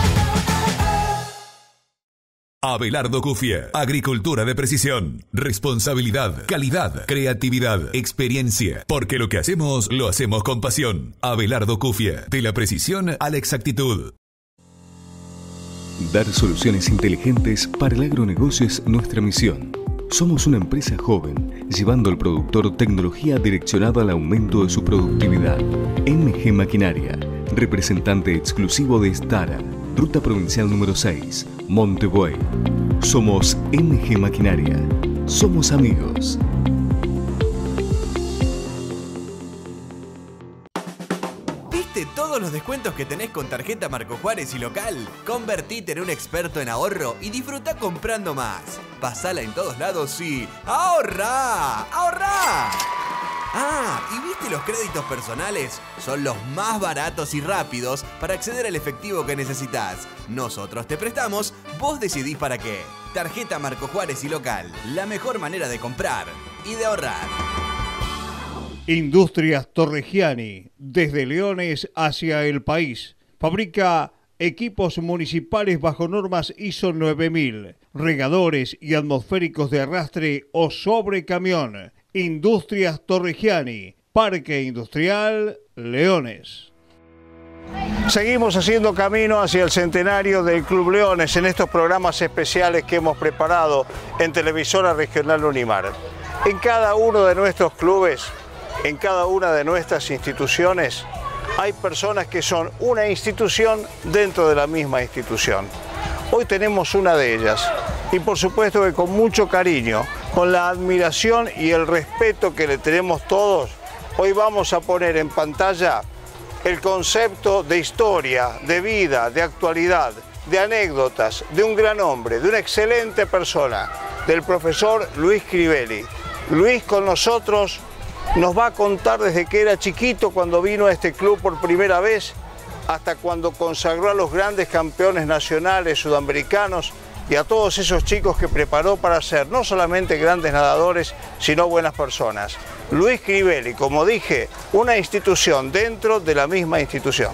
Abelardo Cuffier, agricultura de precisión, responsabilidad, calidad, creatividad, experiencia, porque lo que hacemos lo hacemos con pasión. Abelardo Cuffier, de la precisión a la exactitud. Dar soluciones inteligentes para el agronegocio es nuestra misión. Somos una empresa joven, llevando al productor tecnología direccionada al aumento de su productividad. MG Maquinaria, representante exclusivo de Stara, Ruta Provincial número 6, Montebuey. Somos MG Maquinaria. Somos amigos. ¿Viste todos los descuentos que tenés con tarjeta Marco Juárez y local? Convertite en un experto en ahorro y disfruta comprando más. Pasala en todos lados y ¡ahorra! ¡Ahorra! Ah, ¿y viste los créditos personales? Son los más baratos y rápidos para acceder al efectivo que necesitas. Nosotros te prestamos, vos decidís para qué. Tarjeta Marco Juárez y local, la mejor manera de comprar y de ahorrar. Industrias Torregiani, desde Leones hacia el país. Fabrica equipos municipales bajo normas ISO 9000, regadores y atmosféricos de arrastre o sobre camión. Industrias Torregiani, Parque Industrial Leones. Seguimos haciendo camino hacia el centenario del Club Leones en estos programas especiales que hemos preparado en Televisora Regional Unimar. En cada uno de nuestros clubes, en cada una de nuestras instituciones, hay personas que son una institución dentro de la misma institución. Hoy tenemos una de ellas y por supuesto que con mucho cariño, con la admiración y el respeto que le tenemos todos, hoy vamos a poner en pantalla el concepto de historia, de vida, de actualidad, de anécdotas, de un gran hombre, de una excelente persona, del profesor Luis Crivelli. Luis con nosotros nos va a contar desde que era chiquito cuando vino a este club por primera vez, hasta cuando consagró a los grandes campeones nacionales sudamericanos y a todos esos chicos que preparó para ser no solamente grandes nadadores, sino buenas personas. Luis Crivelli, como dije, una institución dentro de la misma institución.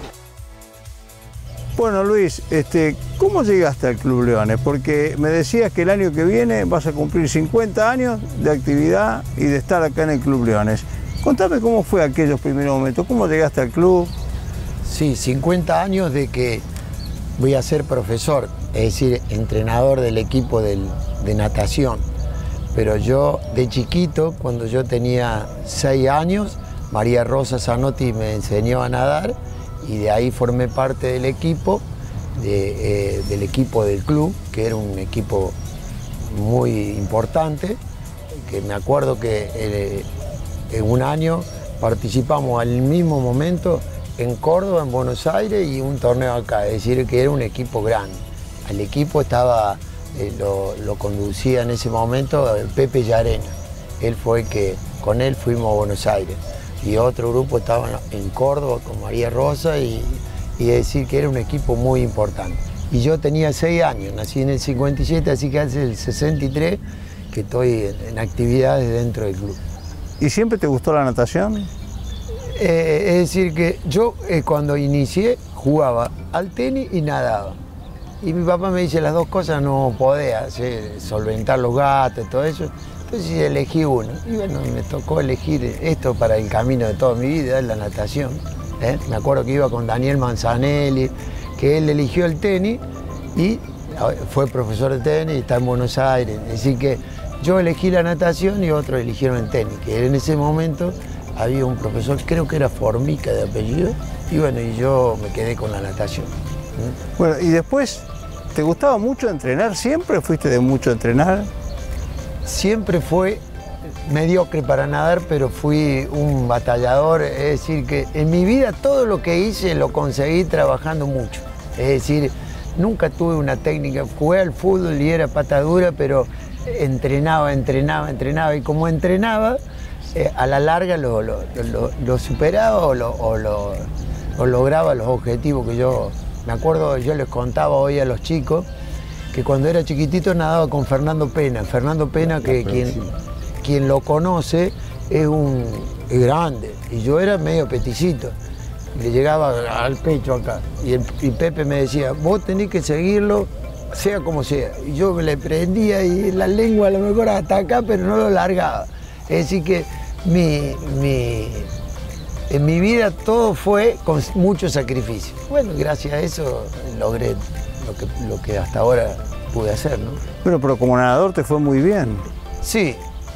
Bueno, Luis, ¿cómo llegaste al Club Leones? Porque me decías que el año que viene vas a cumplir 50 años de actividad y de estar acá en el Club Leones. Contame cómo fue aquellos primeros momentos, ¿cómo llegaste al club? Sí, 50 años de que voy a ser profesor, es decir, entrenador del equipo de natación. Pero yo de chiquito, cuando yo tenía 6 años, María Rosa Zanotti me enseñó a nadar y de ahí formé parte del equipo, del club, que era un equipo muy importante, que me acuerdo que en un año participamos al mismo momento en Córdoba, en Buenos Aires y un torneo acá, es decir, que era un equipo grande. El equipo estaba, lo conducía en ese momento Pepe Llarena, él fue el que, con él fuimos a Buenos Aires. Y otro grupo estaba en Córdoba con María Rosa y decir que era un equipo muy importante. Y yo tenía 6 años, nací en el 57, así que hace el 63 que estoy en actividades dentro del club. ¿Y siempre te gustó la natación? Es decir que yo cuando inicié jugaba al tenis y nadaba. Y mi papá me dice las dos cosas no podía, solventar los gatos, todo eso. Entonces elegí uno. Y bueno, me tocó elegir esto para el camino de toda mi vida, la natación. Me acuerdo que iba con Daniel Manzanelli, que él eligió el tenis y fue profesor de tenis y está en Buenos Aires. Así que yo elegí la natación y otros eligieron el tenis, que en ese momento había un profesor, creo que era Formica de apellido, y bueno, y yo me quedé con la natación. Bueno, y después, ¿te gustaba mucho entrenar? ¿Siempre fuiste de mucho entrenar? Siempre fue mediocre para nadar, pero fui un batallador, es decir, que en mi vida todo lo que hice lo conseguí trabajando mucho. Es decir, nunca tuve una técnica, jugué al fútbol y era pata dura, pero entrenaba, y como entrenaba, a la larga lo superaba o lograba los objetivos que yo... Me acuerdo, yo les contaba hoy a los chicos que cuando era chiquitito nadaba con Fernando Pena. Fernando Pena, que quien lo conoce, es grande. Y yo era medio peticito. Le llegaba al pecho acá. Y Pepe me decía, vos tenés que seguirlo, sea como sea. Y yo me le prendía y la lengua a lo mejor hasta acá, pero no lo largaba. Es decir que en mi vida todo fue con mucho sacrificio. Bueno, gracias a eso logré lo que hasta ahora pude hacer, ¿no? Pero como nadador te fue muy bien. Sí,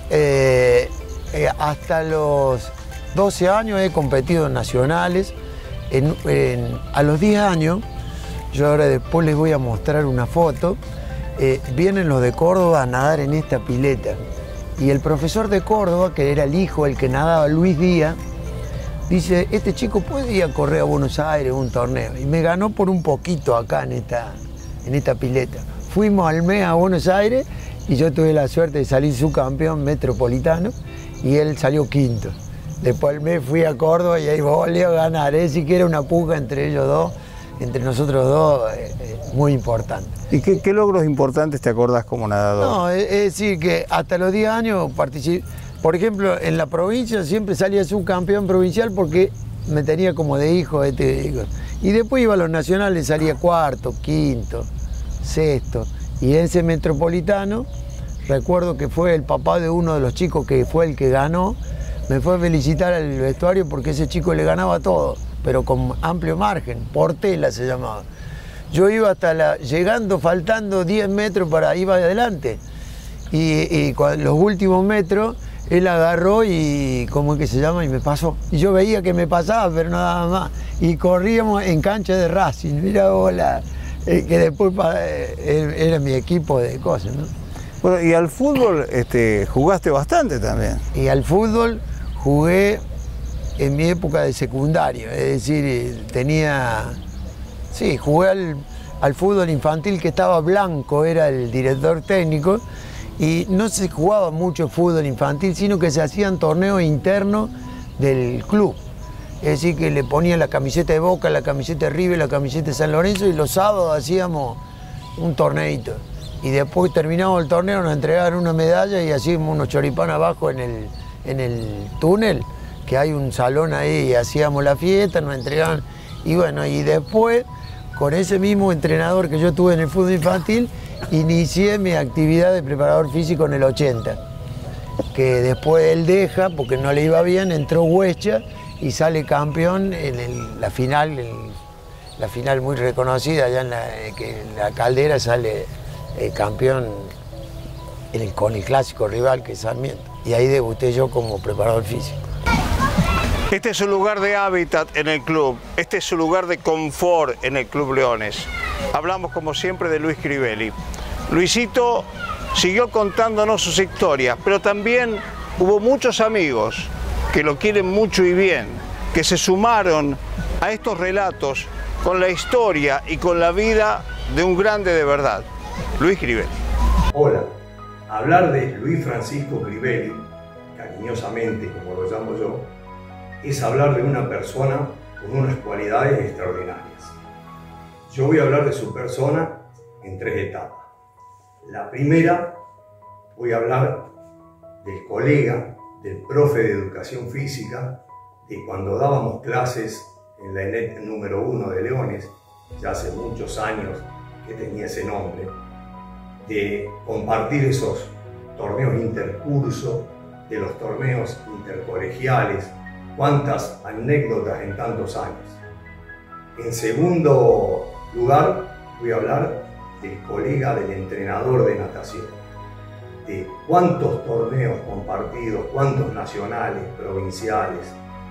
hasta los 12 años he competido en nacionales. A los 10 años, yo ahora después les voy a mostrar una foto, vienen los de Córdoba a nadar en esta pileta. Y el profesor de Córdoba, que era el hijo, el que nadaba, Luis Díaz, dice, este chico puede ir a correr a Buenos Aires un torneo. Y me ganó por un poquito acá en esta pileta. Fuimos al mes a Buenos Aires y yo tuve la suerte de salir subcampeón metropolitano y él salió quinto. Después al mes fui a Córdoba y ahí volvió a ganar. Es decir, que era una puja entre ellos dos, entre nosotros dos, muy importante. ¿Y qué logros importantes te acordás como nadador? No, es decir, que hasta los 10 años participé. Por ejemplo, en la provincia siempre salía subcampeón provincial porque me tenía como de hijo. Y después iba a los nacionales, salía cuarto, quinto, sexto. Y en ese metropolitano, recuerdo que fue el papá de uno de los chicos que fue el que ganó, me fue a felicitar al vestuario porque ese chico le ganaba todo, pero con amplio margen, Portela se llamaba. Yo iba hasta llegando, faltando 10 metros para ir adelante. Y los últimos metros, él agarró y, ¿cómo es que se llama? Y me pasó. Y yo veía que me pasaba, pero nada más. Y corríamos en cancha de Racing, mira bola, que después era mi equipo de cosas, ¿no? Bueno, y al fútbol jugaste bastante también. Y al fútbol jugué en mi época de secundario, es decir, jugué al fútbol infantil, que estaba Blanco, era el director técnico, y no se jugaba mucho fútbol infantil, sino que se hacían torneos internos del club. Es decir, que le ponían la camiseta de Boca, la camiseta de River, la camiseta de San Lorenzo, y los sábados hacíamos un torneito. Y después terminamos el torneo, nos entregaron una medalla y hacíamos unos choripanes abajo en el túnel, que hay un salón ahí, y hacíamos la fiesta, nos entregaban. Y bueno, y después, con ese mismo entrenador que yo tuve en el fútbol infantil, inicié mi actividad de preparador físico en el 80. Que después él deja, porque no le iba bien, entró Huecha y sale campeón en la final muy reconocida, allá en la Caldera sale campeón con el clásico rival que es Sarmiento. Y ahí debuté yo como preparador físico. Este es su lugar de hábitat en el club, este es su lugar de confort en el Club Leones. Hablamos como siempre de Luis Crivelli. Luisito siguió contándonos sus historias, pero también hubo muchos amigos que lo quieren mucho y bien, que se sumaron a estos relatos con la historia y con la vida de un grande de verdad, Luis Crivelli. Hola, hablar de Luis Francisco Crivelli, cariñosamente como lo llamo yo, es hablar de una persona con unas cualidades extraordinarias. Yo voy a hablar de su persona en 3 etapas. La primera, voy a hablar del colega, del profe de educación física, de cuando dábamos clases en la ENET número 1 de Leones, ya hace muchos años que tenía ese nombre, de compartir esos torneos intercurso, de los torneos intercolegiales, cuántas anécdotas en tantos años. En segundo lugar, voy a hablar del colega, del entrenador de natación, de cuántos torneos compartidos, cuántos nacionales, provinciales,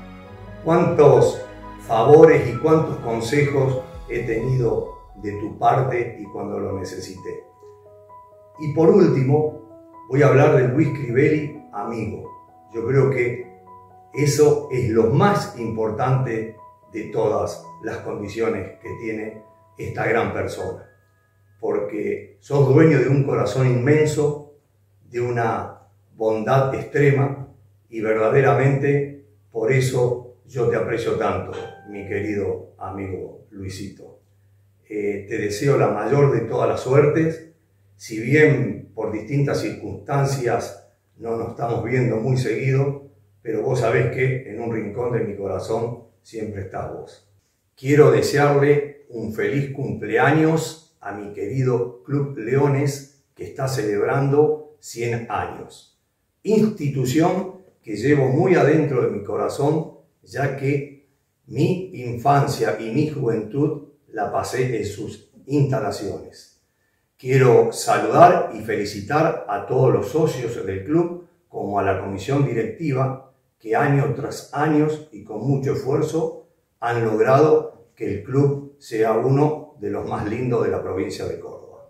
cuántos favores y cuántos consejos he tenido de tu parte y cuando lo necesité. Y por último, voy a hablar de Luis Crivelli, amigo. Yo creo que eso es lo más importante de todas las condiciones que tiene esta gran persona. Porque sos dueño de un corazón inmenso, de una bondad extrema y verdaderamente por eso yo te aprecio tanto, mi querido amigo Luisito. Te deseo la mayor de todas las suertes. Si bien por distintas circunstancias no nos estamos viendo muy seguido, pero vos sabés que en un rincón de mi corazón siempre estás vos. Quiero desearle un feliz cumpleaños a mi querido Club Leones, que está celebrando 100 años. Institución que llevo muy adentro de mi corazón, ya que mi infancia y mi juventud la pasé en sus instalaciones. Quiero saludar y felicitar a todos los socios del club, como a la comisión directiva, que año tras año y con mucho esfuerzo han logrado que el club sea uno de los más lindos de la provincia de Córdoba.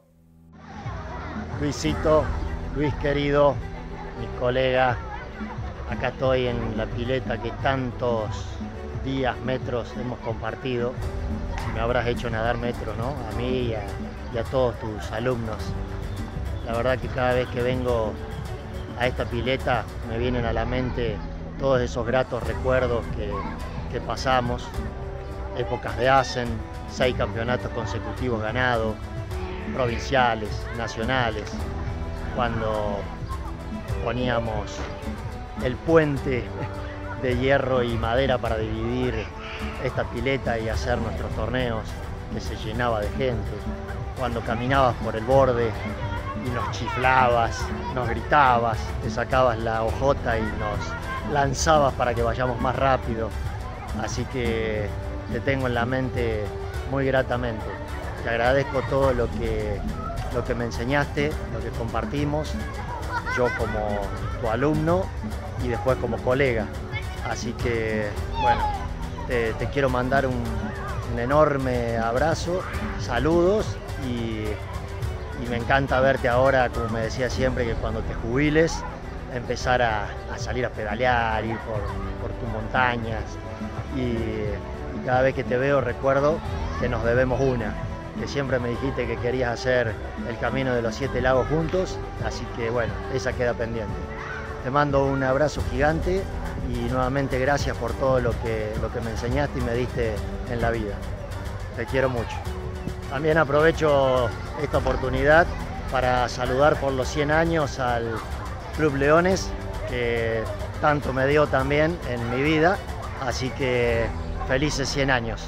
Luisito, Luis querido, mis colegas, acá estoy en la pileta que tantos días, metros hemos compartido. Me habrás hecho nadar metros, ¿no? A mí y a todos tus alumnos. La verdad que cada vez que vengo a esta pileta me vienen a la mente todos esos gratos recuerdos que pasamos, épocas de Asen, 6 campeonatos consecutivos ganados, provinciales, nacionales, cuando poníamos el puente de hierro y madera para dividir esta pileta y hacer nuestros torneos, que se llenaba de gente, cuando caminabas por el borde y nos chiflabas, nos gritabas, te sacabas la hojota y nos lanzabas para que vayamos más rápido. Así que te tengo en la mente muy gratamente. Te agradezco todo lo que me enseñaste, lo que compartimos, yo como tu alumno y después como colega. Así que, bueno, te quiero mandar un enorme abrazo, saludos y me encanta verte ahora, como me decía siempre, que cuando te jubiles, empezar a salir a pedalear, ir por tus montañas y cada vez que te veo recuerdo que nos debemos una, que siempre me dijiste que querías hacer el camino de los 7 lagos juntos, así que bueno, esa queda pendiente. Te mando un abrazo gigante y nuevamente gracias por todo lo que me enseñaste y me diste en la vida. Te quiero mucho. También aprovecho esta oportunidad para saludar por los 100 años al Club Leones, que tanto me dio también en mi vida, así que felices 100 años.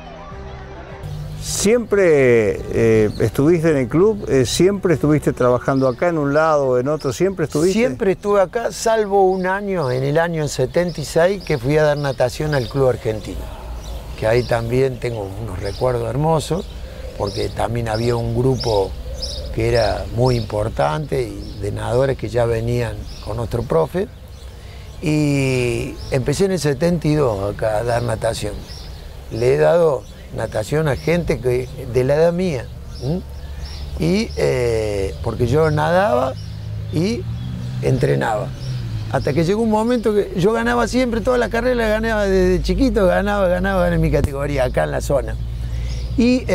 ¿Siempre estuviste en el club? ¿Siempre estuviste trabajando acá en un lado o en otro? ¿Siempre estuviste? Siempre estuve acá, salvo un año, en el año 76, que fui a dar natación al Club Argentino. Que ahí también tengo unos recuerdos hermosos, porque también había un grupo que era muy importante y de nadadores que ya venían con nuestro profe. Y empecé en el 72 acá a dar natación. Le he dado natación a gente de la edad mía. Y porque yo nadaba y entrenaba. Hasta que llegó un momento que yo ganaba siempre, toda la carrera ganaba desde chiquito, ganaba en mi categoría, acá en la zona. Y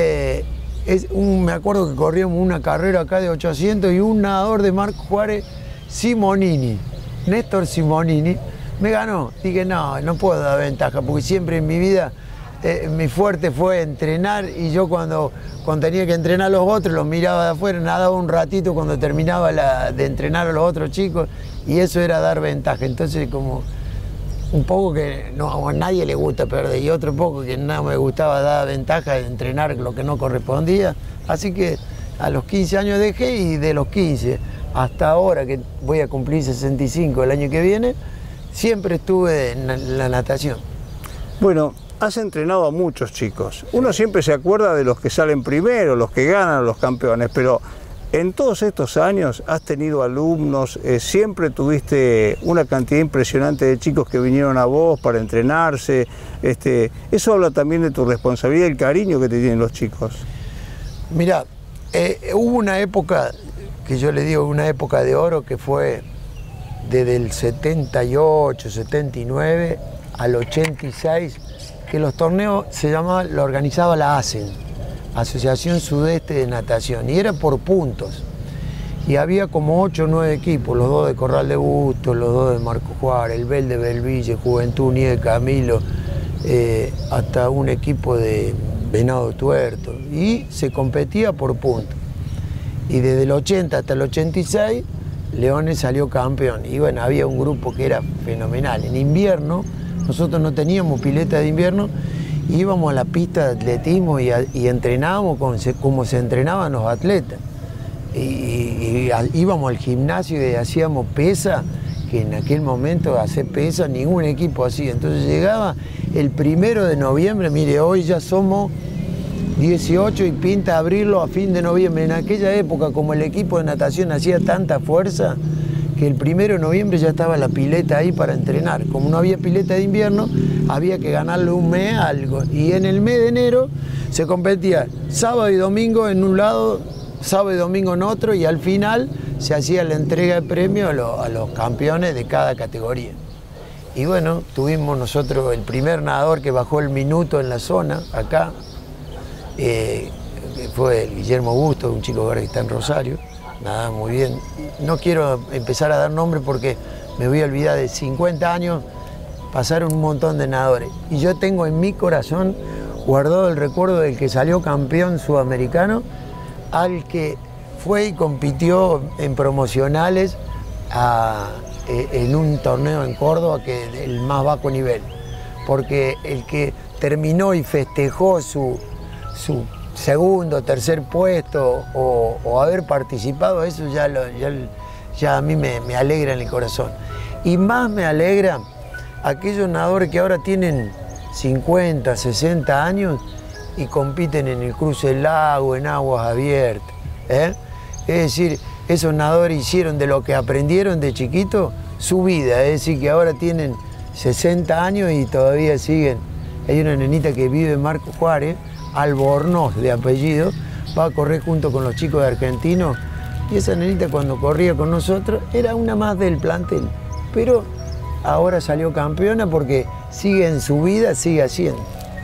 me acuerdo que corríamos una carrera acá de 800 y un nadador de Marco Juárez, Simonini, Néstor Simonini, me ganó. Dije, no puedo dar ventaja, porque siempre en mi vida mi fuerte fue entrenar y yo cuando tenía que entrenar a los otros, los miraba de afuera, nadaba un ratito cuando terminaba de entrenar a los otros chicos y eso era dar ventaja. Entonces como un poco que a nadie le gusta perder y otro poco que no me gustaba dar ventaja de entrenar lo que no correspondía. Así que a los 15 años dejé y de los 15 hasta ahora que voy a cumplir 65 el año que viene, siempre estuve en la natación. Bueno, has entrenado a muchos chicos. Uno siempre se acuerda de los que salen primero, los que ganan, los campeones, pero en todos estos años has tenido alumnos, siempre tuviste una cantidad impresionante de chicos que vinieron a vos para entrenarse. Eso habla también de tu responsabilidad y el cariño que te tienen los chicos. Mirá, hubo una época, que yo le digo una época de oro, que fue desde el 78, 79 al 86, que los torneos lo organizaba la ASEN, Asociación Sudeste de Natación, y era por puntos. Y había como 8 o 9 equipos, los 2 de Corral de Bustos, los 2 de Marco Juárez, el Bel de Belville, Juventud Unida de Camilo, hasta un equipo de Venado Tuerto, y se competía por puntos. Y desde el 80 hasta el 86, Leones salió campeón. Y bueno, había un grupo que era fenomenal. En invierno, nosotros no teníamos pileta de invierno, íbamos a la pista de atletismo y entrenábamos como se entrenaban los atletas. Y íbamos al gimnasio y hacíamos pesa, que en aquel momento hacer pesa ningún equipo hacía. Entonces llegaba el 1 de noviembre, mire, hoy ya somos 18 y pinta abrirlo a fin de noviembre. En aquella época, como el equipo de natación hacía tanta fuerza, que el 1 de noviembre ya estaba la pileta ahí para entrenar. Como no había pileta de invierno, había que ganarle un mes algo. Y en el mes de enero se competía sábado y domingo en un lado, sábado y domingo en otro, y al final se hacía la entrega de premios a los campeones de cada categoría. Y bueno, tuvimos nosotros el primer nadador que bajó el minuto en la zona, acá, fue el Guillermo Busto, un chico que está en Rosario, nadaba muy bien. No quiero empezar a dar nombres porque me voy a olvidar de 50 años, pasaron un montón de nadadores. Y yo tengo en mi corazón guardado el recuerdo del que salió campeón sudamericano, al que fue y compitió en promocionales en un torneo en Córdoba, que es el más bajo nivel. Porque el que terminó y festejó su segundo, tercer puesto o haber participado, eso ya a mí me alegra en el corazón. Y más me alegra aquellos nadadores que ahora tienen 50, 60 años y compiten en el cruce del lago, en aguas abiertas. Es decir, esos nadadores hicieron de lo que aprendieron de chiquito su vida, es decir, que ahora tienen 60 años y todavía siguen. Hay una nenita que vive en Marco Juárez, Albornoz de apellido, va a correr junto con los chicos de Argentinos, y esa nenita cuando corría con nosotros era una más del plantel, pero ahora salió campeona porque sigue en su vida, sigue haciendo.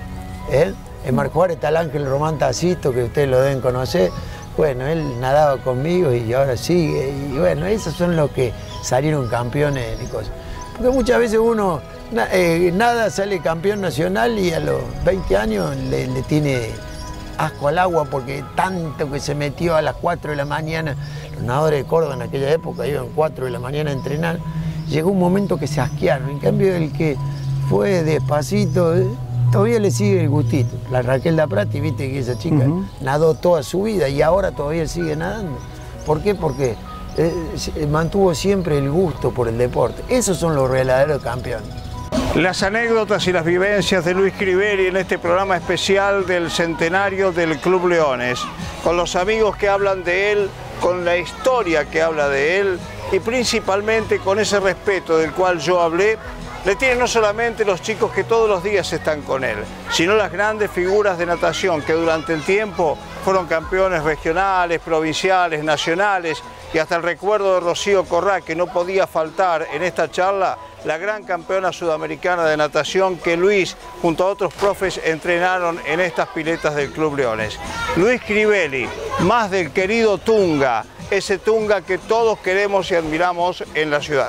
En Marco Juárez está el Ángel Román Tacisto, que ustedes lo deben conocer. Bueno, él nadaba conmigo y ahora sigue, y bueno, esos son los que salieron campeones y cosas. Porque muchas veces uno nada, sale campeón nacional y a los 20 años le tiene asco al agua porque tanto que se metió a las 4 de la mañana. Los nadadores de Córdoba en aquella época iban 4 de la mañana a entrenar. Llegó un momento que se asquearon. En cambio, el que fue despacito, todavía le sigue el gustito. La Raquel Daprati, viste que esa chica nadó toda su vida y ahora todavía sigue nadando. ¿Por qué? Porque mantuvo siempre el gusto por el deporte. Esos son los verdaderos campeones. Las anécdotas y las vivencias de Luis Crivelli en este programa especial del centenario del Club Leones, con los amigos que hablan de él, con la historia que habla de él y principalmente con ese respeto del cual yo hablé, le tienen no solamente los chicos que todos los días están con él, sino las grandes figuras de natación que durante el tiempo fueron campeones regionales, provinciales, nacionales, y hasta el recuerdo de Rocío Corrá, que no podía faltar en esta charla, la gran campeona sudamericana de natación que Luis, junto a otros profes, entrenaron en estas piletas del Club Leones. Luis Crivelli, más del querido Tunga, ese Tunga que todos queremos y admiramos en la ciudad.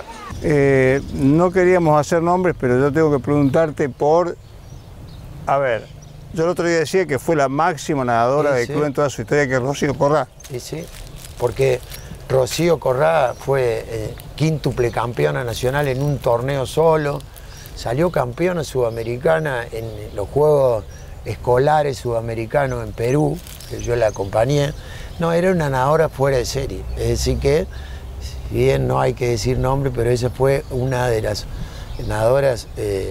No queríamos hacer nombres, pero yo tengo que preguntarte por... A ver, yo el otro día decía que fue la máxima nadadora del club en toda su historia, que es Rocío Corrá. Sí, porque Rocío Corrá fue quíntuple campeona nacional en un torneo solo, salió campeona sudamericana en los Juegos Escolares Sudamericanos en Perú, que yo la acompañé. No, era una nadadora fuera de serie, es decir que, si bien no hay que decir nombre, pero esa fue una de las nadadoras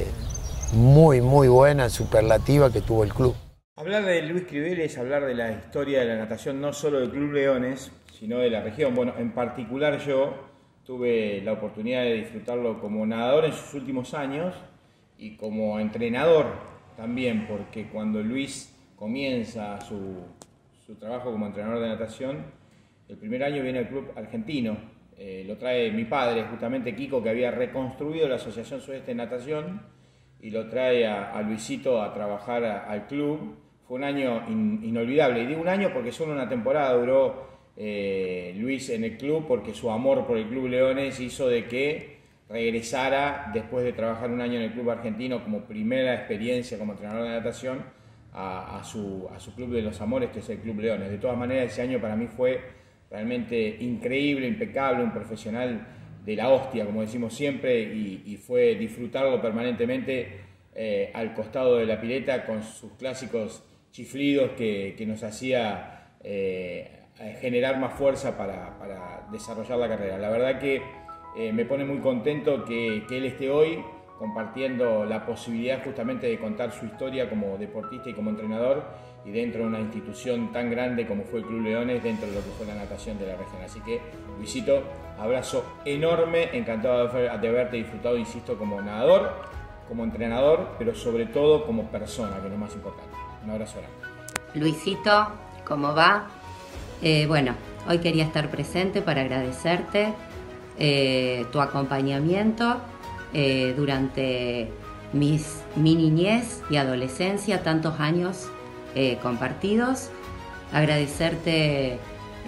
muy buena, superlativa que tuvo el club. Hablar de Luis Crivelli es hablar de la historia de la natación, no solo del Club Leones, sino de la región. Bueno, en particular yo tuve la oportunidad de disfrutarlo como nadador en sus últimos años y como entrenador también, porque cuando Luis comienza su trabajo como entrenador de natación, el primer año viene al Club Argentino. Lo trae mi padre, justamente Kiko, que había reconstruido la Asociación Sudeste de Natación, y lo trae a Luisito a trabajar al club. Fue un año inolvidable, y digo un año porque solo una temporada duró Luis en el club, porque su amor por el Club Leones hizo de que regresara después de trabajar un año en el Club Argentino como primera experiencia como entrenador de natación a su club de los amores, que es el Club Leones. De todas maneras, ese año para mí fue realmente increíble, impecable, un profesional de la hostia, como decimos siempre, y fue disfrutarlo permanentemente al costado de la pileta con sus clásicos chiflidos que nos hacía generar más fuerza para desarrollar la carrera. La verdad que me pone muy contento que él esté hoy compartiendo la posibilidad justamente de contar su historia como deportista y como entrenador, y dentro de una institución tan grande como fue el Club Leones, dentro de lo que fue la natación de la región. Así que, Luisito, abrazo enorme, encantado de haberte disfrutado, insisto, como nadador, como entrenador, pero sobre todo como persona, que es lo más importante. Un abrazo grande. Luisito, ¿cómo va? Bueno, hoy quería estar presente para agradecerte tu acompañamiento, durante mi niñez y adolescencia, tantos años compartidos. Agradecerte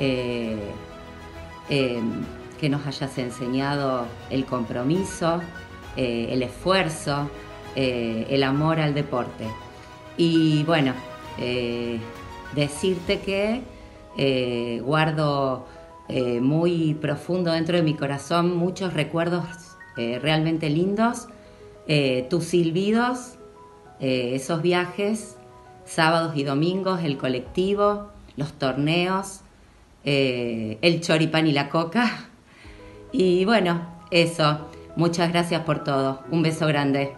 que nos hayas enseñado el compromiso, el esfuerzo, el amor al deporte. Y bueno, decirte que guardo muy profundo dentro de mi corazón muchos recuerdos realmente lindos, tus silbidos, esos viajes, sábados y domingos, el colectivo, los torneos, el choripán y la coca. Y bueno, eso. Muchas gracias por todo. Un beso grande.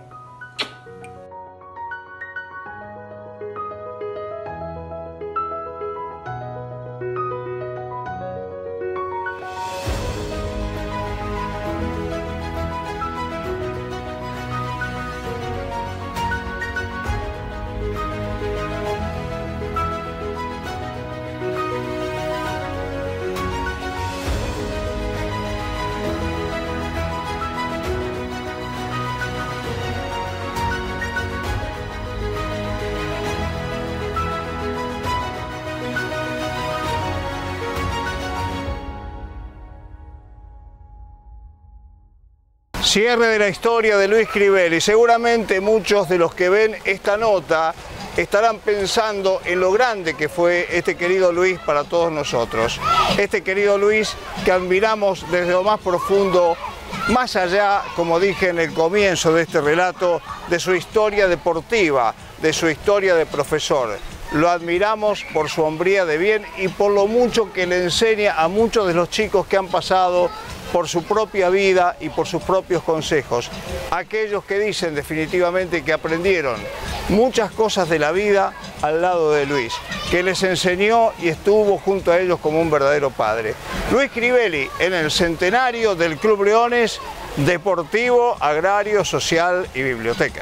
Cierre de la historia de Luis Crivelli. Seguramente muchos de los que ven esta nota estarán pensando en lo grande que fue este querido Luis para todos nosotros. Este querido Luis que admiramos desde lo más profundo, más allá, como dije en el comienzo de este relato, de su historia deportiva, de su historia de profesor. Lo admiramos por su hombría de bien y por lo mucho que le enseña a muchos de los chicos que han pasado por su propia vida y por sus propios consejos. Aquellos que dicen definitivamente que aprendieron muchas cosas de la vida al lado de Luis, que les enseñó y estuvo junto a ellos como un verdadero padre. Luis Crivelli en el centenario del Club Leones, deportivo, agrario, social y biblioteca.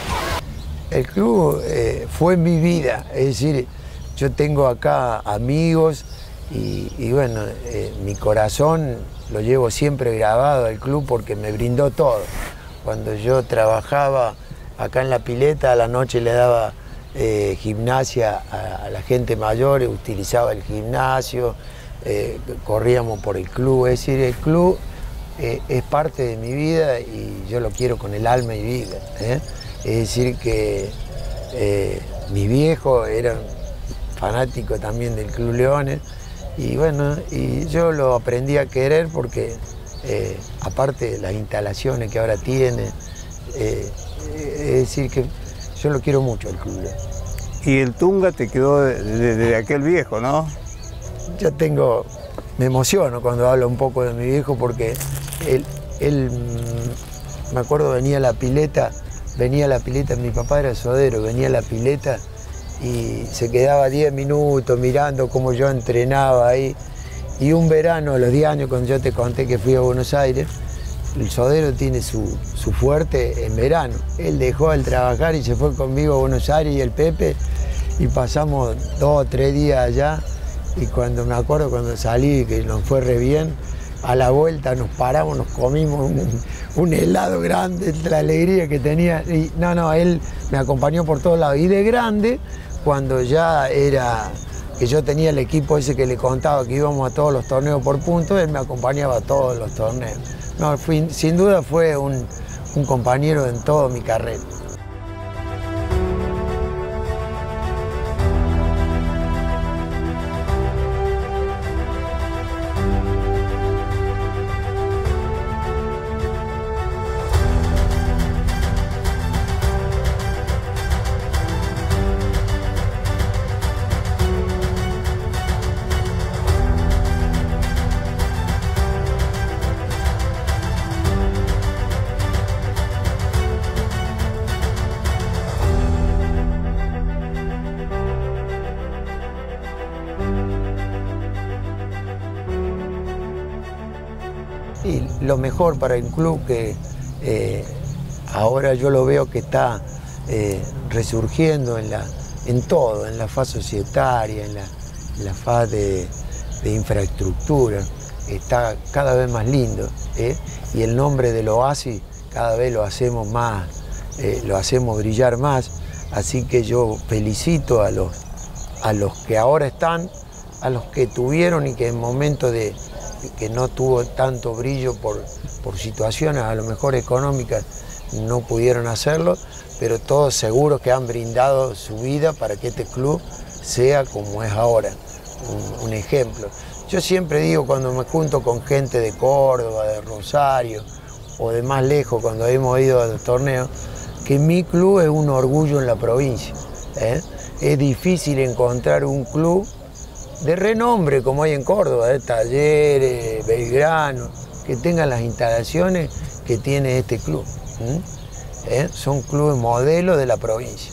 El club fue mi vida, es decir, yo tengo acá amigos y bueno, mi corazón lo llevo siempre grabado al club porque me brindó todo. Cuando yo trabajaba acá en la pileta, a la noche le daba gimnasia a la gente mayor, utilizaba el gimnasio, corríamos por el club, es decir, el club es parte de mi vida y yo lo quiero con el alma y vida. Es decir que mi viejo era fanático también del Club Leones y bueno, y yo lo aprendí a querer porque aparte de las instalaciones que ahora tiene, es decir que yo lo quiero mucho el Club Leones. Y el Tunga te quedó de aquel viejo, ¿no? Yo me emociono cuando hablo un poco de mi viejo porque él me acuerdo venía a la pileta, mi papá era sodero, venía a la pileta y se quedaba 10 minutos mirando cómo yo entrenaba ahí. Y un verano, a los 10 años, cuando yo te conté que fui a Buenos Aires, el sodero tiene su fuerte en verano. Él dejó el trabajar y se fue conmigo a Buenos Aires y el Pepe, y pasamos 2 o 3 días allá. Y cuando me acuerdo, cuando salí, que nos fue re bien, a la vuelta nos paramos, nos comimos un helado grande, la alegría que tenía. Y no, él me acompañó por todos lados. Y de grande, cuando ya era, que yo tenía el equipo ese que le contaba que íbamos a todos los torneos por puntos, él me acompañaba a todos los torneos. No, sin duda fue un compañero en toda mi carrera. Y lo mejor para el club que ahora yo lo veo que está resurgiendo en todo, en la faz societaria, en la faz de infraestructura, está cada vez más lindo, y el nombre del Oasis cada vez lo hacemos más, lo hacemos brillar más, así que yo felicito a los que ahora están, a los que tuvieron y que en momentos de que no tuvo tanto brillo por situaciones a lo mejor económicas no pudieron hacerlo, pero todos seguros que han brindado su vida para que este club sea como es ahora, un ejemplo. Yo siempre digo cuando me junto con gente de Córdoba, de Rosario o de más lejos cuando hemos ido a los torneos, que mi club es un orgullo en la provincia. Es difícil encontrar un club de renombre como hay en Córdoba, Talleres, Belgrano, que tengan las instalaciones que tiene este club. Son clubes modelo de la provincia.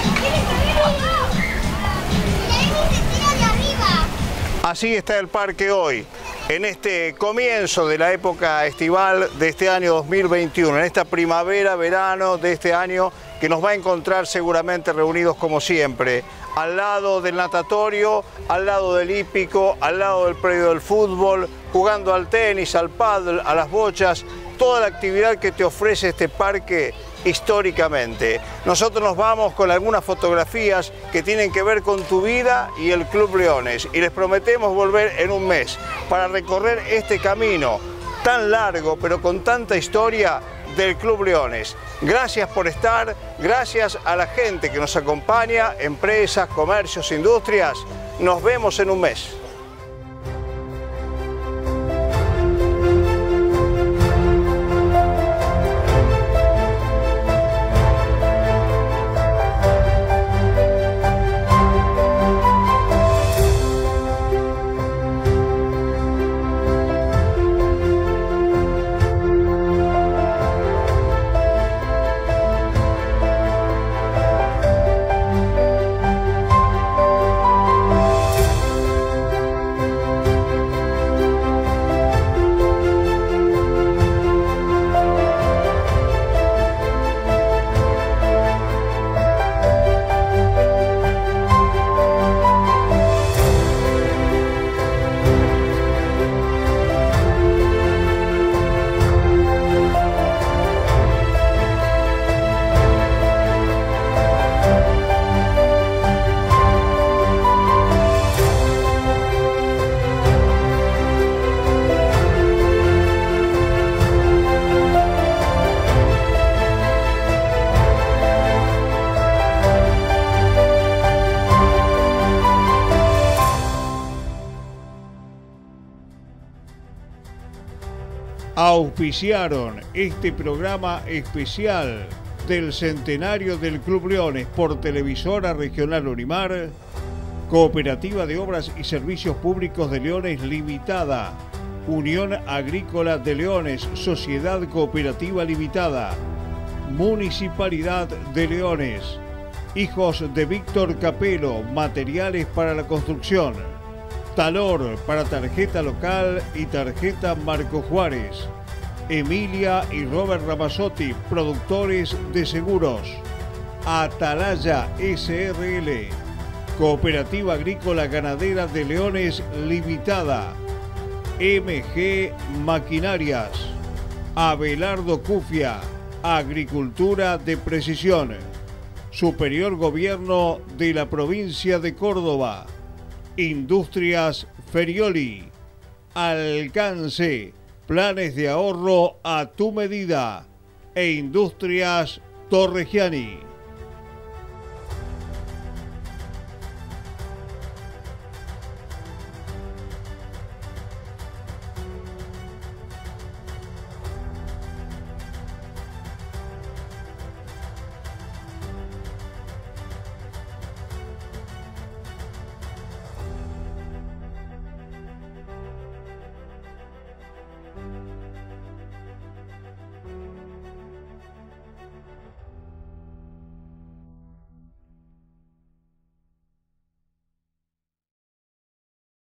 Así está el parque hoy, en este comienzo de la época estival de este año 2021, en esta primavera, verano de este año, que nos va a encontrar seguramente reunidos como siempre, al lado del natatorio, al lado del hípico, al lado del predio del fútbol, jugando al tenis, al pádel, a las bochas, toda la actividad que te ofrece este parque históricamente. Nosotros nos vamos con algunas fotografías que tienen que ver con tu vida y el Club Leones y les prometemos volver en un mes para recorrer este camino tan largo pero con tanta historia del Club Leones. Gracias por estar, gracias a la gente que nos acompaña, empresas, comercios, industrias. Nos vemos en un mes. Auspiciaron este programa especial del centenario del Club Leones por Televisora Regional Unimar, Cooperativa de Obras y Servicios Públicos de Leones Limitada, Unión Agrícola de Leones, Sociedad Cooperativa Limitada, Municipalidad de Leones, Hijos de Víctor Capelo, Materiales para la Construcción, Talor para tarjeta local y tarjeta Marco Juárez, Emilia y Robert Ramazzotti, productores de seguros, Atalaya SRL, Cooperativa Agrícola Ganadera de Leones Limitada, MG Maquinarias, Abelardo Cufia, Agricultura de Precisión, Superior Gobierno de la Provincia de Córdoba, Industrias Ferioli, Alcance, planes de ahorro a tu medida e Industrias Torregiani.